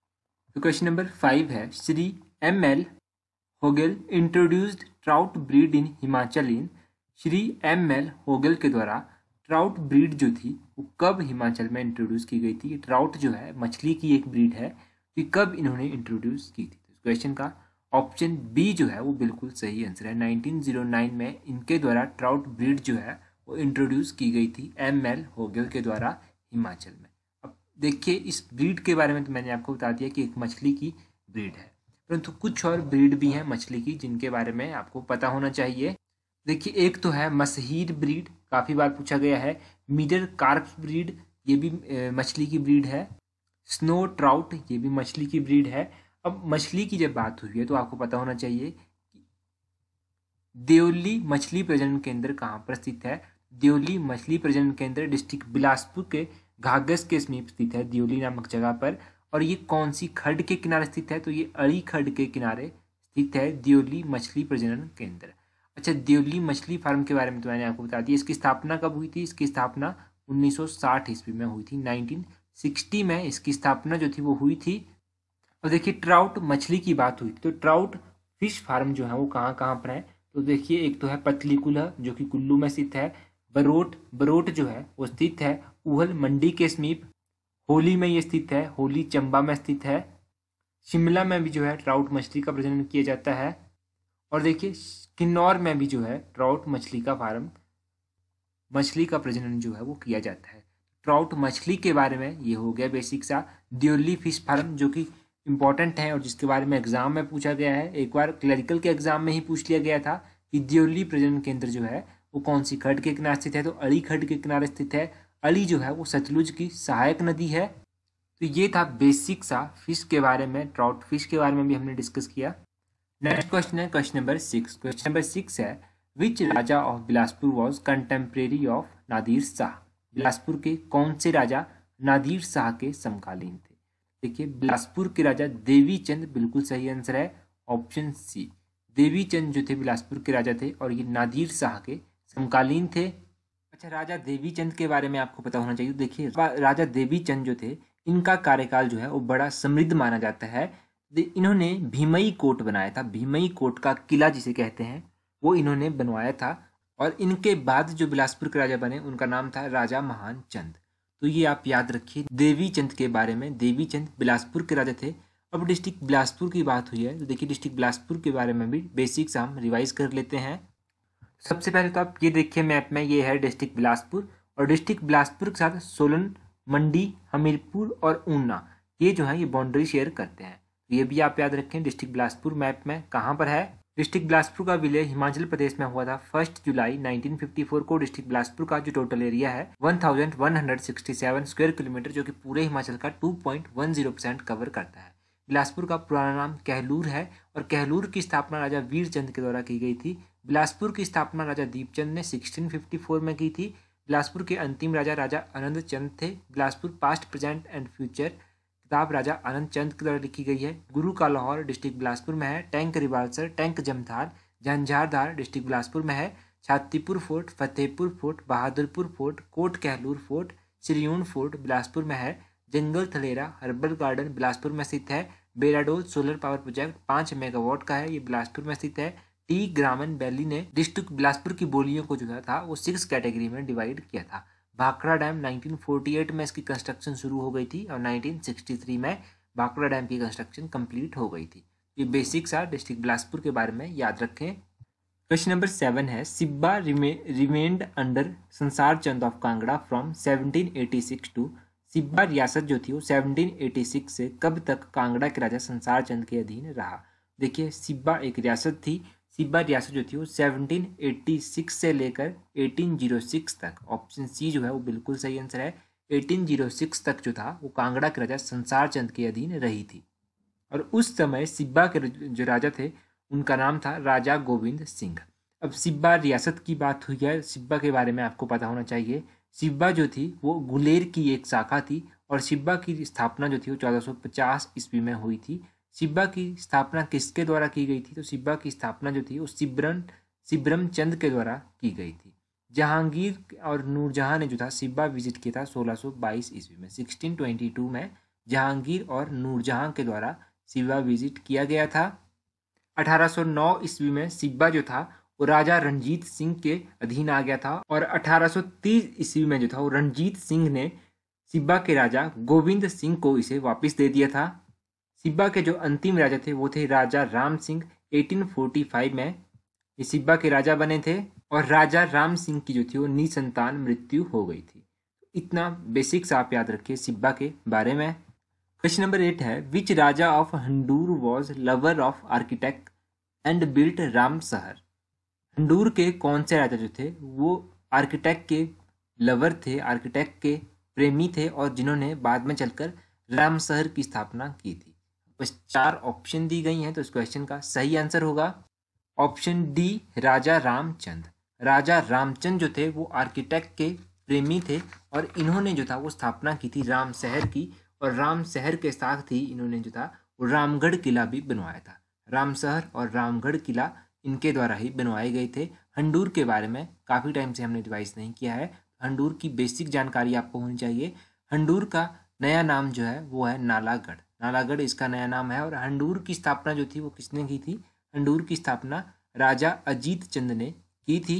[SPEAKER 1] तो क्वेश्चन नंबर फाइव है, Shri M L Hogal introduced trout breed in Himachal in. Shri M L Hogal के द्वारा ट्राउट ब्रीड जो थी वो कब हिमाचल में इंट्रोड्यूस की गई थी? ट्राउट जो है मछली की एक ब्रीड है, तो कब इन्होंने इंट्रोड्यूस की थी? तो क्वेश्चन का ऑप्शन बी जो है वो बिल्कुल सही आंसर है। नाइनटीन ओ नाइन में इनके द्वारा ट्राउट ब्रीड जो है वो इंट्रोड्यूस की गई थी एम एल होगल के द्वारा हिमाचल में। अब देखिए, इस ब्रीड के बारे में तो मैंने आपको बता दिया कि एक मछली की ब्रीड है, परंतु कुछ और ब्रीड भी हैं मछली की जिनके बारे में आपको पता होना चाहिए। देखिए, एक तो है मसहीर ब्रीड, काफ़ी बार पूछा गया है। मीडर कार्प ब्रीड, ये भी मछली की ब्रीड है। स्नो ट्राउट, ये भी मछली की ब्रीड है। अब मछली की जब बात हुई है तो आपको पता होना चाहिए कि देवली मछली प्रजनन केंद्र कहाँ पर स्थित है? देवली मछली प्रजनन केंद्र डिस्ट्रिक्ट बिलासपुर के घाघस के समीप स्थित है, देवली नामक जगह पर। और ये कौन सी खड्ड के किनारे स्थित है? तो ये अड़ी खड्ड के किनारे स्थित है देवली मछली प्रजनन केंद्र। अच्छा, देवली मछली फार्म के बारे में तो मैंने आपको बता दिया। इसकी स्थापना कब हुई थी? इसकी स्थापना उन्नीस सौ साठ ईस्वी में हुई थी। नाइनटीन सिक्सटी में इसकी स्थापना जो थी वो हुई थी। और देखिए, ट्राउट मछली की बात हुई तो ट्राउट फिश फार्म जो है वो कहाँ कहाँ पर है? तो देखिए, एक तो है पतली कुल्हा जो कि कुल्लू में स्थित है। बरोट बरोट जो है वो स्थित है उहल मंडी के समीप। होली में ये स्थित है, होली चंबा में स्थित है। शिमला में भी जो है ट्राउट मछली का प्रजनन किया जाता है। और देखिए, किन्नौर में भी जो है ट्राउट मछली का फार्म मछली का प्रजनन जो है वो किया जाता है। ट्राउट मछली के बारे में ये हो गया बेसिक सा। देवली फिश फार्म जो कि इम्पॉर्टेंट है और जिसके बारे में एग्जाम में पूछा गया है, एक बार क्लरिकल के एग्जाम में ही पूछ लिया गया था कि देवली प्रजनन केंद्र जो है वो कौन सी खड्ड के किनारे स्थित है? तो अड़ी खड्ड के किनारे स्थित है। अड़ी जो है वो सतलुज की सहायक नदी है। तो ये था बेसिक सा फिश के बारे में, ट्राउट फिश के बारे में भी हमने डिस्कस किया। नेक्स्ट क्वेश्चन है question number six. Question number six है, which raja of Bilaspur was contemporary of Nadir Shah. Bilaspur के कौन से राजा नादिर शाह के समकालीन थे? देखिए, बिलासपुर के राजा देवी चंद, बिल्कुल सही आंसर है ऑप्शन सी। देवी चंद जो थे बिलासपुर के राजा थे और ये नादिर शाह के समकालीन थे। अच्छा, राजा देवी चंद के बारे में आपको पता होना चाहिए। देखिए, राजा देवी चंद जो थे इनका कार्यकाल जो है वो बड़ा समृद्ध माना जाता है। इन्होंने भीमई कोट बनाया था, भीमई कोट का किला जिसे कहते हैं वो इन्होंने बनवाया था। और इनके बाद जो बिलासपुर के राजा बने उनका नाम था राजा महान चंद। तो ये आप याद रखिए देवी चंद के बारे में। देवी चंद बिलासपुर के राजा थे। अब डिस्ट्रिक्ट बिलासपुर की बात हुई है तो देखिए, डिस्ट्रिक्ट बिलासपुर के बारे में भी बेसिक्स हम रिवाइज कर लेते हैं। सबसे पहले तो आप ये देखिए मैप में, ये है डिस्ट्रिक्ट बिलासपुर, और डिस्ट्रिक्ट बिलासपुर के साथ सोलन, मंडी, हमीरपुर और ऊना ये जो है ये बाउंड्री शेयर करते हैं। तो ये भी आप याद रखें, डिस्ट्रिक्ट बिलासपुर मैप में कहाँ पर है? डिस्ट्रिक्ट बिलासपुर का विलय हिमाचल प्रदेश में हुआ था first July nineteen fifty four को। डिस्ट्रिक्ट बिलासपुर का जो टोटल एरिया है one thousand one hundred sixty seven square kilometre, जो कि पूरे हिमाचल का two point one zero percent cover करता है। बिलासपुर का पुराना नाम कहलूर है और कहलूर की स्थापना राजा वीरचंद के द्वारा की गई थी। बिलासपुर की स्थापना राजा दीपचंद ने सिक्सटीन फिफ्टी फोर में की थी। बिलासपुर के अंतिम राजा राजा आनंद चंद थे। Bilaspur past present and future किताब राजा आनंद चंद के द्वारा लिखी गई है। गुरु का लाहौर डिस्ट्रिक्ट बिलासपुर में है। Tank Rewalsar tank Jamthar Jhanjhardhar district Bilaspur में है। Chhatipur fort, Fatehpur fort, Bahadurpur fort, Kot Kahlur fort, Shriyun fort Bilaspur में है। जंगल थलेरा हर्बल गार्डन बिलासपुर में स्थित है। बेराडोल सोलर पावर प्रोजेक्ट पाँच मेगावाट का है, ये बिलासपुर में स्थित है। टी ग्रामन वैली ने डिस्ट्रिक्ट बिलासपुर की बोलियों को जो था वो सिक्स कैटेगरी में डिवाइड किया था। Bhakra dam nineteen forty eight में इसकी कंस्ट्रक्शन शुरू हो गई थी और नाइनटीन सिक्सटी थ्री में भाखड़ा डैम की कंस्ट्रक्शन कंप्लीट हो गई थी। ये बेसिक्स आर डिस्ट्रिक्ट बिलासपुर के बारे में याद रखें। क्वेश्चन नंबर सेवन है सिब्बा remained under Sansar Chand of Kangra from seventeen eighty six to. Sibba रियासत जो थी वो सेवनटीन एटी सिक्स से कब तक कांगड़ा के राजा संसार चंद के अधीन रहा। देखिए सिब्बा एक रियासत थी। सिब्बा रियासत जो थी वो सेवनटीन एटी सिक्स से लेकर एटीन ओ सिक्स तक, ऑप्शन सी जो है वो बिल्कुल सही आंसर है, एटीन ओ सिक्स तक जो था वो कांगड़ा के राजा संसार चंद के अधीन रही थी। और उस समय सिब्बा के जो राजा थे उनका नाम था राजा गोविंद सिंह। अब सिब्बा रियासत की बात हुई है, सिब्बा के बारे में आपको पता होना चाहिए। सिब्बा जो थी वो गुलेर की एक शाखा थी और सिब्बा की स्थापना जो थी वो चौदह सौ पचास ईस्वी में हुई थी। सिब्बा की स्थापना किसके द्वारा की गई थी, तो सिब्बा की स्थापना जो थी वो सिब्रम सिब्रम चंद के द्वारा की गई थी। जहांगीर और नूरजहां ने जो था सिब्बा विजिट किया था सोलह सौ बाईस ईस्वी में। सिक्सटीन ट्वेंटी टू में जहांगीर और नूरजहां के द्वारा सिब्बा विजिट किया गया था। अठारह सौ नौ ईस्वी में सिब्बा जो था वो राजा रणजीत सिंह के अधीन आ गया था और अठारह सौ तीस ईस्वी में जो था वो रणजीत सिंह ने सिब्बा के राजा गोविंद सिंह को इसे वापस दे दिया था। सिब्बा के जो अंतिम राजा थे वो थे Raja Ram Singh. Eighteen forty five में ये सिब्बा के राजा बने थे और राजा राम सिंह की जो थी वो निसंतान मृत्यु हो गई थी। इतना बेसिक्स आप याद रखिए सिब्बा के बारे में। क्वेश्चन नंबर एट है which raja of Handur was lover of architect and built Ram Shahar. Handur के कौन से राजा जो थे वो आर्किटेक्ट के लवर थे, आर्किटेक्ट के प्रेमी थे और जिन्होंने बाद में चलकर राम शहर की स्थापना की थी। बस चार ऑप्शन दी गई हैं तो इस क्वेश्चन का सही आंसर होगा ऑप्शन डी राजा रामचंद। राजा रामचंद जो थे वो आर्किटेक्ट के प्रेमी थे और इन्होंने जो था वो स्थापना की थी राम शहर की और राम शहर के साथ ही इन्होंने जो था वो रामगढ़ किला भी बनवाया था। राम शहर और रामगढ़ किला इनके द्वारा ही बनवाए गए थे। हंडूर के बारे में काफ़ी टाइम से हमने रिवाइज नहीं किया है, हंडूर की बेसिक जानकारी आपको होनी चाहिए। हंडूर का नया नाम जो है वो है नालागढ़। नालागढ़ इसका नया नाम है और हंडूर की स्थापना जो थी वो किसने की थी, हंडूर की स्थापना राजा अजीत चंद ने की थी।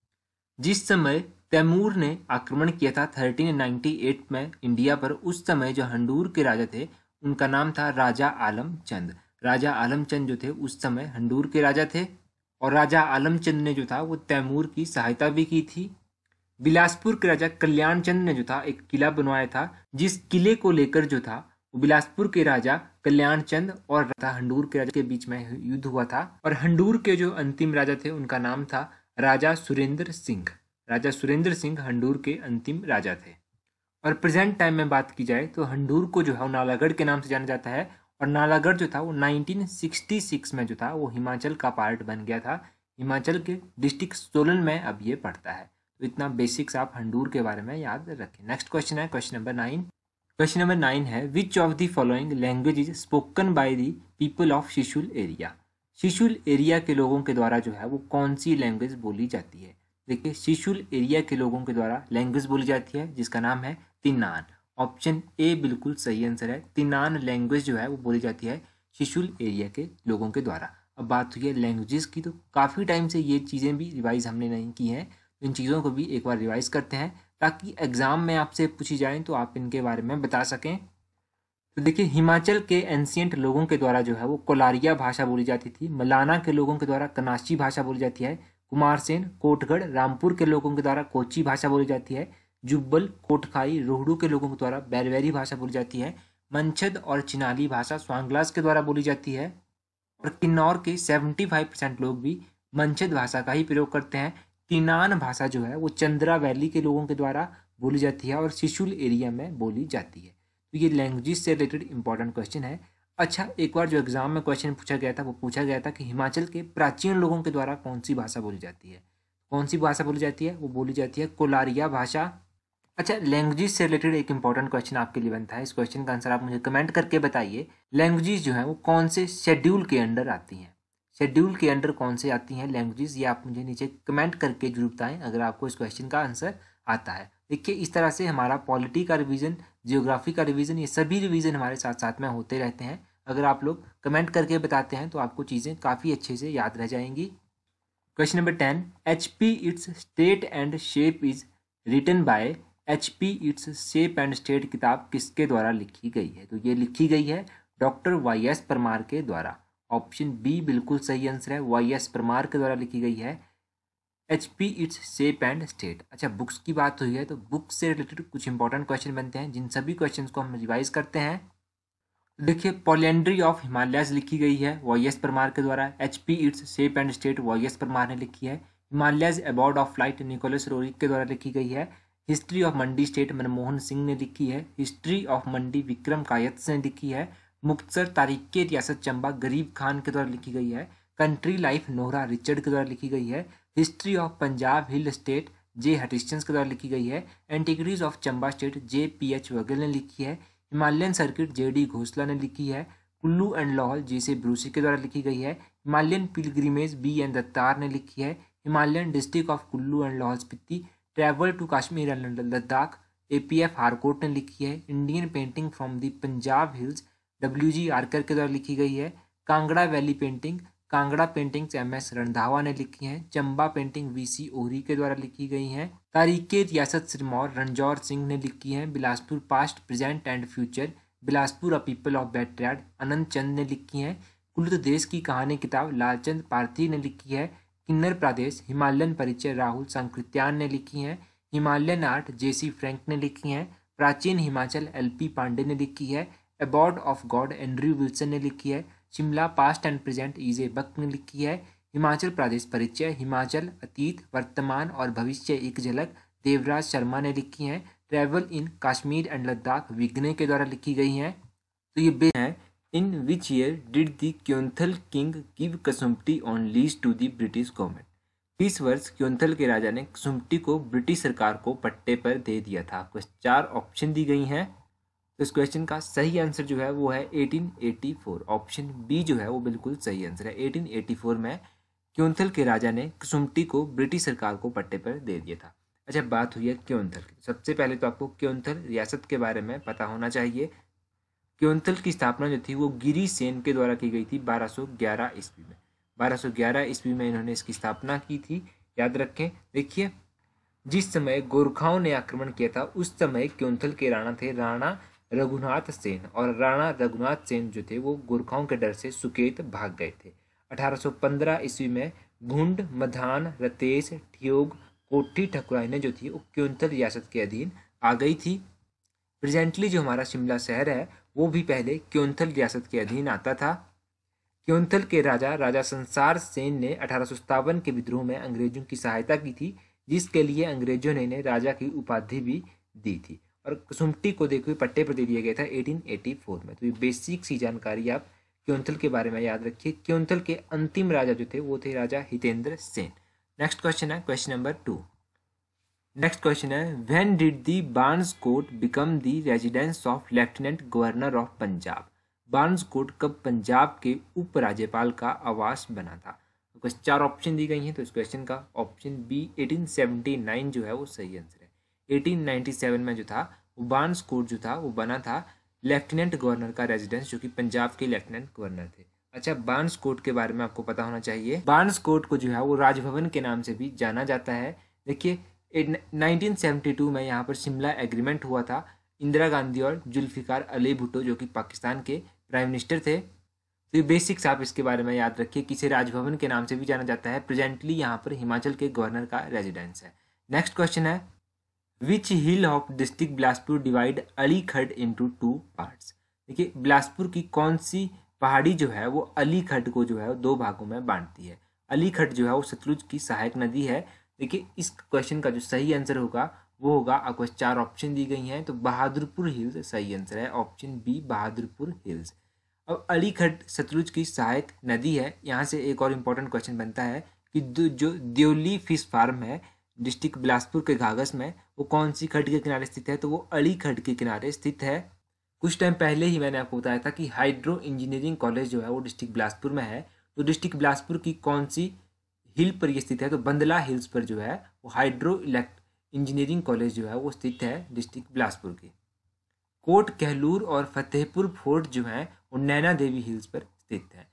[SPEAKER 1] जिस समय तैमूर ने आक्रमण किया था थर्टीन नाइंटी एट में इंडिया पर, उस समय जो हंडूर के राजा थे उनका नाम था राजा आलम चंद। राजा आलम चंद जो थे उस समय हंडूर के राजा थे और राजा आलम चंद ने जो था वो तैमूर की सहायता भी की थी। बिलासपुर के राजा कल्याण चंद ने जो था एक किला बनवाया था, जिस किले को लेकर जो था वो बिलासपुर के राजा कल्याण चंद और हंडूर के राजा के बीच में युद्ध हुआ था और हंडूर के जो अंतिम राजा थे उनका नाम था राजा सुरेंद्र सिंह। राजा सुरेंद्र सिंह हंडूर के अंतिम राजा थे। और प्रेजेंट टाइम में बात की जाए तो हंडूर को जो है वो नालागढ़ के नाम से जाना जाता है और नालागढ़ जो था वो नाइनटीन सिक्सटी सिक्स में जो था वो हिमाचल का पार्ट बन गया था। हिमाचल के डिस्ट्रिक्ट सोलन में अब ये पड़ता है। तो इतना बेसिक्स आप हंडूर के बारे में याद रखें। नेक्स्ट क्वेश्चन है question number nine. Question number nine है which of the following language is spoken by the people of Shishul area. Shishul area के लोगों के द्वारा जो है वो कौन सी लैंग्वेज बोली जाती है। देखिए शिशुल एरिया के लोगों के द्वारा लैंग्वेज बोली जाती है जिसका नाम है तिनान। ऑप्शन ए बिल्कुल सही आंसर है। तिनान लैंग्वेज जो है वो बोली जाती है शिशुल एरिया के लोगों के द्वारा। अब बात हुई है लैंग्वेजेस की, तो काफ़ी टाइम से ये चीज़ें भी रिवाइज हमने नहीं की हैं, तो इन चीज़ों को भी एक बार रिवाइज करते हैं ताकि एग्ज़ाम में आपसे पूछी जाए तो आप इनके बारे में बता सकें। तो देखिए हिमाचल के एंशियंट लोगों के द्वारा जो है वो कोलारिया भाषा बोली जाती थी। मलाना के लोगों के द्वारा कनाशी भाषा बोली जाती है। कुमारसेन, कोटगढ़, रामपुर के लोगों के द्वारा कोची भाषा बोली जाती है। जुब्बल, कोटखाई, रोहडू के लोगों के द्वारा बैरवैरी भाषा बोली जाती है। मंछद और चिनाली भाषा स्वांगलास के द्वारा बोली जाती है। और किन्नौर के पचहत्तर परसेंट लोग भी मंचद भाषा का ही प्रयोग करते हैं। किनान भाषा जो है वो चंद्रा वैली के लोगों के द्वारा बोली जाती है और सिशुल एरिया में बोली जाती है। तो ये लैंग्वेज से रिलेटेड इंपॉर्टेंट क्वेश्चन है। अच्छा, एक बार जो एग्जाम में क्वेश्चन पूछा गया था वो पूछा गया था कि हिमाचल के प्राचीन लोगों के द्वारा कौन सी भाषा बोली जाती है। कौन सी भाषा बोली जाती है? वो बोली जाती है कोलारिया भाषा। अच्छा, लैंग्वेज से रिलेटेड एक इंपॉर्टेंट क्वेश्चन आपके लिए बनता है। इस क्वेश्चन का आंसर आप मुझे कमेंट करके बताइए। लैंग्वेज जो है वो कौन से शेड्यूल के अंडर आती हैं? शेड्यूल के अंडर कौन से आती हैं लैंग्वेज, ये आप मुझे नीचे कमेंट करके जरूर बताएं अगर आपको इस क्वेश्चन का आंसर आता है। देखिए, इस तरह से हमारा पॉलिटी का रिवीजन, जियोग्राफी का रिवीजन, ये सभी रिवीजन हमारे साथ साथ में होते रहते हैं। अगर आप लोग कमेंट करके बताते हैं तो आपको चीज़ें काफ़ी अच्छे से याद रह जाएंगी। Question number ten, H P its state and shape is written by. H P its shape and state किताब किसके द्वारा लिखी गई है? तो ये लिखी गई है डॉक्टर वाई एस परमार के द्वारा। ऑप्शन बी बिल्कुल सही आंसर है, वाई एस परमार के द्वारा लिखी गई है H P its shape and state. अच्छा, बुक्स की बात हुई है तो बुक्स से रिलेटेड कुछ इंपॉर्टेंट क्वेश्चन बनते हैं, जिन सभी क्वेश्चन को हम रिवाइज करते हैं। देखिए, पोलेंड्री ऑफ हिमालयाज लिखी गई है वाई एस परमार के द्वारा। H P its shape and state Y S Parmar ने लिखी है। Himalayas abode of light Nicholas Roerich के द्वारा लिखी गई है। History of Mandi state Manmohan Singh ने लिखी है। हिस्ट्री ऑफ मंडी विक्रम कायत्स ने लिखी है। मुक्तसर तारीख के रियासत चंबा गरीब खान के द्वारा लिखी गई है। कंट्री लाइफ नोहरा रिचर्ड के द्वारा लिखी गई है। History of Punjab hill state J हटिस्टन्स के द्वारा लिखी गई है। Antiquities of Chamba state J P H Vogel ने लिखी है। हिमालयन सर्किट जे डी घोसला ने लिखी है। कुल्लू एंड लाहौल जे से ब्रूसी के द्वारा लिखी गई है। Himalayan pilgrimage B N Datar ने लिखी है। Himalayan district of Kullu and Lahaul Spiti travel to Kashmir and Ladakh A P F Harcourt ने लिखी है। Indian painting from the Punjab hills W G Archer के द्वारा लिखी गई है। Kangra valley painting Kangra paintings M S Randhawa ने लिखी हैं। Chamba painting V C Ohri के द्वारा लिखी गई हैं। तारीखे रियासत सिरमौर रणजौर सिंह ने लिखी हैं। Bilaspur past present and future Bilaspur a people of betrayed Anant Chand ने लिखी हैं। कुल्लू देश की कहानी किताब लालचंद पार्थी ने लिखी है। किन्नर प्रदेश हिमालयन परिचय राहुल संकृत्यान ने लिखी हैं। Himalayan art J C French ने लिखी हैं। प्राचीन हिमाचल एल पी पांडे ने लिखी है। Abode of god Andrew Wilson ने लिखी है। Shimla past and present E J Buck ने लिखी है। हिमाचल प्रदेश परिचय हिमाचल अतीत वर्तमान और भविष्य एक झलक देवराज शर्मा ने लिखी हैं। Travel in Kashmir and Ladakh Vigne के द्वारा लिखी गई हैं। तो ये बे हैं in which year did the Keonthal king give Kasumpti on lease to the British government. किस वर्ष क्योंथल के राजा ने कसुम्पटी को ब्रिटिश सरकार को पट्टे पर दे दिया था? कुछ चार ऑप्शन दी गई हैं, तो इस क्वेश्चन का सही आंसर जो है वो है अठारह सौ चौरासी। ऑप्शन बी जो है वो बिल्कुल सही आंसर है। अठारह सौ चौरासी में क्योंथल के राजा ने कसुम्पटी को ब्रिटिश सरकार को पट्टे पर दे दिया था। अच्छा, बात हुई है क्योंथल की। सबसे पहले तो आपको क्योंथल रियासत के बारे में पता होना चाहिए। क्योंथल की स्थापना जो थी वो गिरी सेन के द्वारा की गई थी बारह सौ ग्यारह ईस्वी में। बारह सौ ग्यारह ईस्वी में इन्होंने इसकी स्थापना की थी, याद रखें। देखिए, जिस समय गोरखाओं ने आक्रमण किया था उस समय क्योंथल के राणा थे राणा रघुनाथ सेन, और राणा रघुनाथ सेन जो थे वो गोरखाओं के डर से सुकेत भाग गए थे। अठारह सौ पंद्रह ईस्वी में घुंड मधान रतेश ठियोग कोठी ठकुराइने जो थी वो क्योंथल रियासत के अधीन आ गई थी। प्रेजेंटली जो हमारा शिमला शहर है वो भी पहले क्योंथल रियासत के अधीन आता था। क्योंथल के राजा राजा संसार सेन ने अठारह सौ सत्तावन के विद्रोह में अंग्रेजों की सहायता की थी, जिसके लिए अंग्रेजों ने इन्हें राजा की उपाधि भी दी थी। और कसुम्पटी को देखो पट्टे पर दे दिया गया था अठारह सौ चौरासी में। तो ये बेसिक सी जानकारी आप क्योंथल के बारे में याद रखिए। क्योंथल के अंतिम राजा जो थे वो थे राजा हितेंद्र सेन। नेक्स्ट क्वेश्चन है question number two. Next question है when did the Barnes court become the residence of lieutenant governor of Punjab. Barnes court कब पंजाब के उप राज्यपाल का आवास बना था? तो चार ऑप्शन दी गई हैं, तो इस क्वेश्चन का ऑप्शन बी अठारह सौ उन्यासी जो है वो सही आंसर है। अठारह सौ सत्तानवे में जो था वो बार्न्स कोर्ट जो था वो बना था लेफ्टिनेंट गवर्नर का रेजिडेंस, जो कि पंजाब के लेफ्टिनेंट गवर्नर थे। अच्छा, बार्न्स कोर्ट के बारे में आपको पता होना चाहिए। बार्न्स कोर्ट को जो है वो राजभवन के नाम से भी जाना जाता है। देखिए, नाइनटीन सेवेंटी टू में यहाँ पर शिमला एग्रीमेंट हुआ था। इंदिरा गांधी और जुल्फिकार अली भुट्टो जो कि पाकिस्तान के प्राइम मिनिस्टर थे। तो ये बेसिक्स आप इसके बारे में याद रखिए। किसे राजभवन के नाम से भी जाना जाता है। प्रेजेंटली यहाँ पर हिमाचल के गवर्नर का रेजिडेंस है। नेक्स्ट क्वेश्चन है which hill of district Bilaspur divide Alikhad into two parts. देखिए, बिलासपुर की कौन सी पहाड़ी जो है वो अली खड्ड को जो है वो दो भागों में बांटती है। अली खड्ड जो है वो सतलुज की सहायक नदी है। देखिए इस क्वेश्चन का जो सही आंसर होगा वो होगा, आपको चार ऑप्शन दी गई हैं तो बहादुरपुर हिल्स सही आंसर है, ऑप्शन बी बहादुरपुर हिल्स। अब अली खड्ड सतलुज की सहायक नदी है। यहाँ से एक और इम्पोर्टेंट क्वेश्चन बनता है कि जो द्योली फिश फार्म है डिस्ट्रिक्ट बिलासपुर के घाघस में, वो कौन सी खड्ड के किनारे स्थित है, तो वो अली खड्ड के किनारे स्थित है। कुछ टाइम पहले ही मैंने आपको बताया था कि हाइड्रो इंजीनियरिंग कॉलेज जो है वो डिस्ट्रिक्ट बिलासपुर में है। तो डिस्ट्रिक्ट बिलासपुर की कौन सी हिल पर ये स्थित है, तो बंदला हिल्स पर जो है वो हाइड्रो इलेक्ट इंजीनियरिंग कॉलेज जो है वो स्थित है डिस्ट्रिक्ट बिलासपुर की। कोट कहलूर और फतेहपुर फोर्ट जो है वो नैना देवी हिल्स पर स्थित है।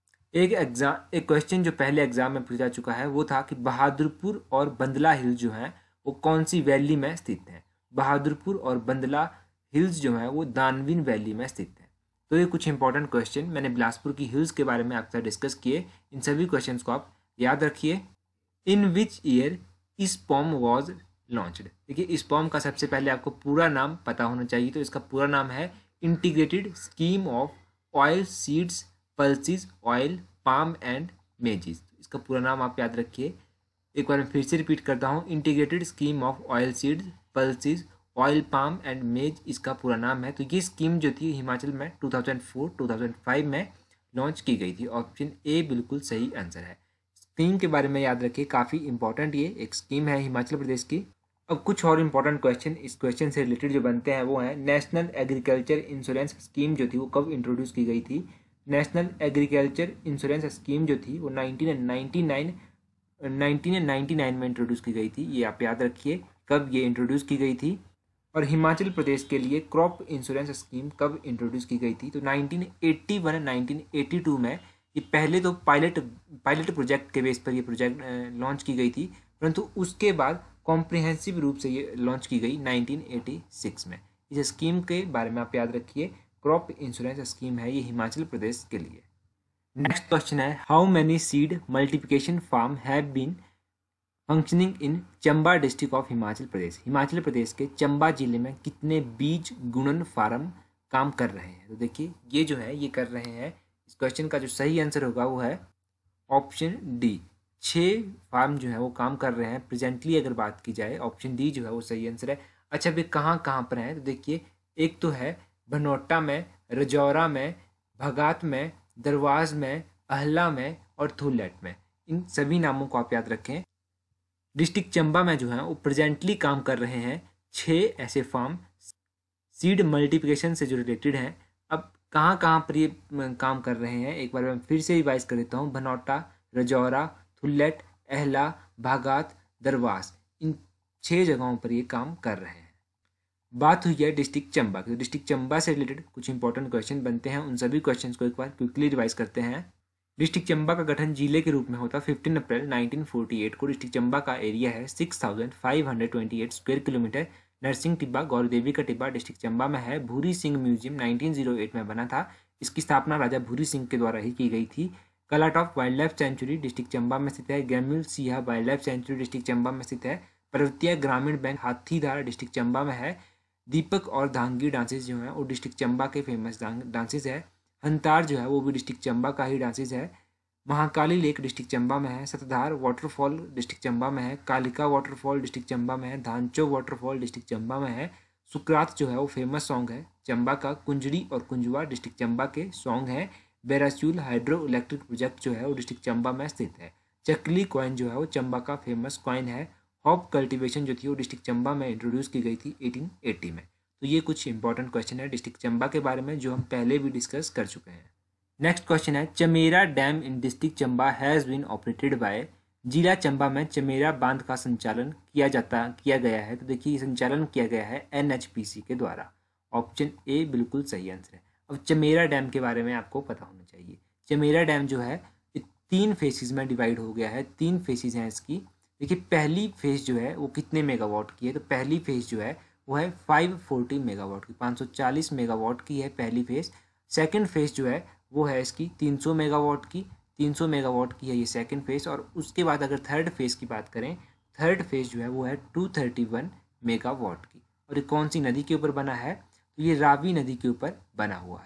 [SPEAKER 1] एक एग्जाम एक क्वेश्चन जो पहले एग्जाम में पूछा जा चुका है वो था कि बहादुरपुर और बंदला हिल्स जो है वो कौन सी वैली में स्थित है। बहादुरपुर और बंदला हिल्स जो है वो दानवीन वैली में स्थित है। तो ये कुछ इंपॉर्टेंट क्वेश्चन मैंने बिलासपुर की हिल्स के बारे में आपके साथ डिस्कस किए। इन सभी क्वेश्चन को आप याद रखिए। In which year ISOPOM was launched. देखिए इस्पॉम का सबसे पहले आपको पूरा नाम पता होना चाहिए, तो इसका पूरा नाम है integrated scheme of oil seeds pulses oil palm and maizes. इसका पूरा नाम आप याद रखिए। एक बार मैं फिर से रिपीट करता हूँ, integrated scheme of oil seeds pulses oil palm and maize इसका पूरा नाम है। तो ये स्कीम जो थी हिमाचल में दो हज़ार चार दो हज़ार पाँच में लॉन्च की गई थी। ऑप्शन ए बिल्कुल सही आंसर है। स्कीम के बारे में याद रखिए, काफ़ी इंपॉर्टेंट ये एक स्कीम है हिमाचल प्रदेश की। अब कुछ और इम्पोर्टेंट क्वेश्चन इस क्वेश्चन से रिलेटेड जो बनते हैं वो है नेशनल एग्रीकल्चर इंश्योरेंस स्कीम जो थी वो कब इंट्रोड्यूस की गई थी। नेशनल एग्रीकल्चर इंश्योरेंस स्कीम जो थी वो nineteen ninety nine nineteen ninety nine में इंट्रोड्यूस की गई थी। ये आप याद रखिए कब ये इंट्रोड्यूस की गई थी। और हिमाचल प्रदेश के लिए क्रॉप इंश्योरेंस स्कीम कब इंट्रोड्यूस की गई थी, तो nineteen eighty one nineteen eighty two में। ये पहले तो पायलट पायलट प्रोजेक्ट के बेस पर ये प्रोजेक्ट लॉन्च की गई थी, परंतु उसके बाद कॉम्प्रिहेंसिव रूप से ये लॉन्च की गई नाइनटीन एटी सिक्स में। इस स्कीम के बारे में आप याद रखिए, क्रॉप इंश्योरेंस स्कीम है ये हिमाचल प्रदेश के लिए। नेक्स्ट क्वेश्चन है, how many seed multiplication farm have been functioning in Chamba district of Himachal Pradesh. Himachal Pradesh के चंबा जिले में कितने बीज गुणन फार्म काम कर रहे हैं, तो देखिए ये जो है ये कर रहे हैं। इस क्वेश्चन का जो सही आंसर होगा वो है ऑप्शन डी, छः फार्म जो है वो काम कर रहे हैं प्रेजेंटली। अगर बात की जाए ऑप्शन डी जो है वो सही आंसर है। अच्छा वे कहाँ कहाँ पर हैं, तो देखिए एक तो है भनोटा में, रजौरा में, भगात में, दरवाज में, अहला में और थुलेट में। इन सभी नामों को आप याद रखें। डिस्ट्रिक्ट चंबा में जो है वो प्रेजेंटली काम कर रहे हैं छः ऐसे फार्म सीड मल्टीप्लिकेशन से जो रिलेटेड हैं। अब कहाँ कहाँ पर ये काम कर रहे हैं एक बार मैं फिर से रिवाइज कर देता हूँ। भनौटा, रजौरा, थुल्लेट, अहला, भागात, दरवास, इन छः जगहों पर ये काम कर रहे हैं। बात हुई है डिस्ट्रिक्ट चंबा की, तो डिस्ट्रिक्ट चंबा से रिलेटेड कुछ इंपॉर्टेंट क्वेश्चन बनते हैं। उन सभी क्वेश्चंस को एक बार क्विकली रिवाइज करते हैं। डिस्ट्रिक्ट चंबा का गठन जिले के रूप में होता पंद्रह अप्रैल नाइनटीन फोर्टी एट को। डिस्ट्रिक्ट चंबा का एरिया है six thousand five hundred twenty eight square kilometre. Narsingh Tibba Gaurdevi का टिब्बा डिस्ट्रिक्ट चंबा में है। Bhuri Singh museum nineteen o eight में बना था। इसकी स्थापना राजा भूरी सिंह के द्वारा ही की गई थी। Kalatop wild life sanctuary district Chamba में स्थित है। गैम्यूल सिया wild life sanctuary district Chamba में स्थित है। पर्वतीय ग्रामीण बैंक हाथीदार डिस्ट्रिक्ट चंबा में है। दीपक और धांगी डांसेस जो हैं वो डिस्ट्रिक्ट चंबा के फेमस डांसेस है। हंतार जो है वो भी डिस्ट्रिक्ट चंबा का ही डांसेस है। महाकाली लेक डिस्ट्रिक्ट चंबा में है। सतधार वाटरफॉल डिस्ट्रिक्ट चंबा में है। कालिका वाटरफॉल डिस्ट्रिक्ट चंबा में है। धानचो वाटरफॉल डिस्ट्रिक्ट चंबा में है। सुकरात जो है वो फेमस सॉन्ग है चंबा का। कुंजड़ी और कुंजवा डिस्ट्रिक्ट चंबा के सॉन्ग हैं। बेरासूल हाइड्रो इलेक्ट्रिक प्रोजेक्ट जो है वो डिस्ट्रिक्ट चंबा में स्थित है। चकली कॉइन जो है वो चंबा का फेमस कॉइन है। हॉप कल्टीवेशन जो थी वो डिस्ट्रिक्ट चंबा में इंट्रोड्यूस की गई थी एटीन एटी में। तो ये कुछ इंपॉर्टेंट क्वेश्चन है डिस्ट्रिक्ट चंबा के बारे में जो हम पहले भी डिस्कस कर चुके हैं। नेक्स्ट क्वेश्चन है, Chamera dam in district Chamba has been operated by. जिला चंबा में चमेरा बांध का संचालन किया जाता किया गया है, तो देखिए संचालन किया गया है एन एच पी सी के द्वारा। ऑप्शन ए बिल्कुल सही आंसर है। अब चमेरा डैम के बारे में आपको पता होना चाहिए। चमेरा डैम जो है तीन फेसेस में डिवाइड हो गया है। तीन फेसेस हैं इसकी। देखिए पहली फेज जो है वो कितने मेगावाट की है, तो पहली फेज जो है वो है फाइव फोर्टी मेगावाट की, पाँच सौ चालीस मेगावाट की है पहली फेज। सेकंड फेज जो है वो है इसकी तीन सौ मेगावाट की, तीन सौ मेगावाट की है ये सेकंड फेज। और उसके बाद अगर थर्ड फेज की बात करें, थर्ड फेज जो है वो है टू थर्टी वन मेगावाट की। और ये कौन सी नदी के ऊपर बना है, तो ये रावी नदी के ऊपर बना हुआ है।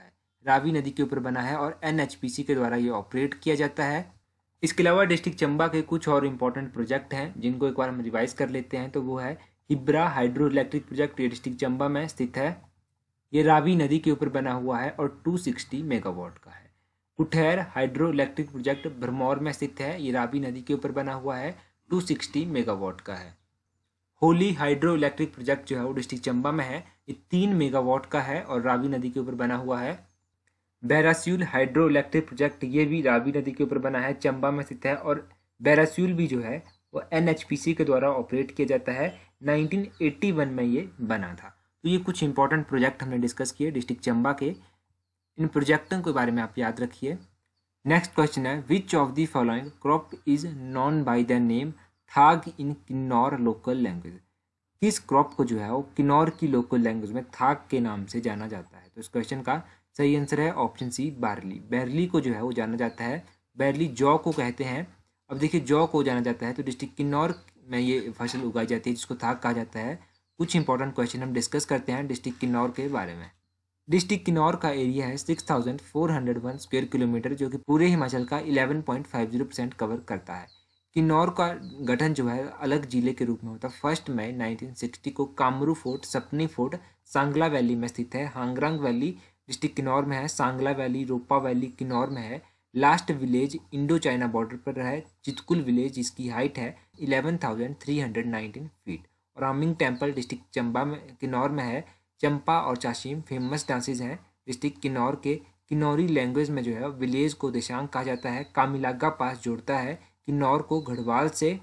[SPEAKER 1] रावी नदी के ऊपर बना है और एन एच पी सी के द्वारा ये ऑपरेट किया जाता है। इसके अलावा डिस्ट्रिक्ट चंबा के कुछ और इम्पोर्टेंट प्रोजेक्ट हैं जिनको एक बार हम रिवाइज कर लेते हैं। तो वो है हिब्रा हाइड्रो इलेक्ट्रिक प्रोजेक्ट, ये डिस्ट्रिक्ट चंबा में स्थित है। ये रावी नदी के ऊपर बना हुआ है और दो सौ साठ मेगावाट का है। Kuther hydro electric project Bharmour में स्थित है, ये रावी नदी के ऊपर बना हुआ है, दो सौ साठ मेगावाट का है। होली हाइड्रो इलेक्ट्रिक प्रोजेक्ट जो है वो डिस्ट्रिक्ट चंबा में है, ये तीन मेगावाट का है और रावी नदी के ऊपर बना हुआ है। बैरास्यूल हाइड्रो इलेक्ट्रिक प्रोजेक्ट ये भी रावी नदी के ऊपर बना है, चंबा में स्थित है और बैरास्यूल भी जो है वो एन एच पी सी के द्वारा ऑपरेट किया जाता है। नाइनटीन एटी वन में ये बना था। तो ये कुछ इंपॉर्टेंट प्रोजेक्ट हमने डिस्कस किए डिस्ट्रिक्ट चंबा के। इन प्रोजेक्टों के बारे में आप याद रखिए। नेक्स्ट क्वेश्चन है, which of the following crop is known by the name thag in Kinnaur local language. किस क्रॉप को जो है वो किन्नौर की लोकल लैंग्वेज में थाग के नाम से जाना जाता है। तो इस क्वेश्चन का सही आंसर है ऑप्शन सी बार्ली। बैरली को जो है वो जाना जाता है, बैरली जौ को कहते हैं। अब देखिए जौ को जाना जाता है तो डिस्ट्रिक्ट किन्नौर में ये फसल उगाई जाती है जिसको थाग कहा जाता है। कुछ इंपॉर्टेंट क्वेश्चन हम डिस्कस करते हैं डिस्ट्रिक्ट किन्नौर के बारे में। डिस्ट्रिक्ट किन्नौर का एरिया है six thousand four hundred one square kilometre, जो कि पूरे हिमाचल का eleven point five zero percent cover करता है। किन्नौर का गठन जो है अलग जिले के रूप में होता है। फर्स्ट मई नाइनटीन सिक्सटी को Kamru fort, Sapni fort Sangla valley में स्थित है। हांगरंग वैली डिस्ट्रिक्ट किन्नौर में है। सांगला वैली, रोपा वैली किन्नौर में है। Last village Indo China border पर है चितकुल विलेज, जिसकी हाइट है eleven thousand three hundred nineteen feet. और आमिंग टेम्पल डिस्ट्रिक्ट चंबा में किन्नौर में है। चंपा और चाशीम फेमस डांसेज हैं डिस्ट्रिक्ट किन्नौर के। किन्नौरी लैंग्वेज में जो है विलेज को देशांग कहा जाता है। कामिलागा पास जोड़ता है किन्नौर को गढ़वाल से।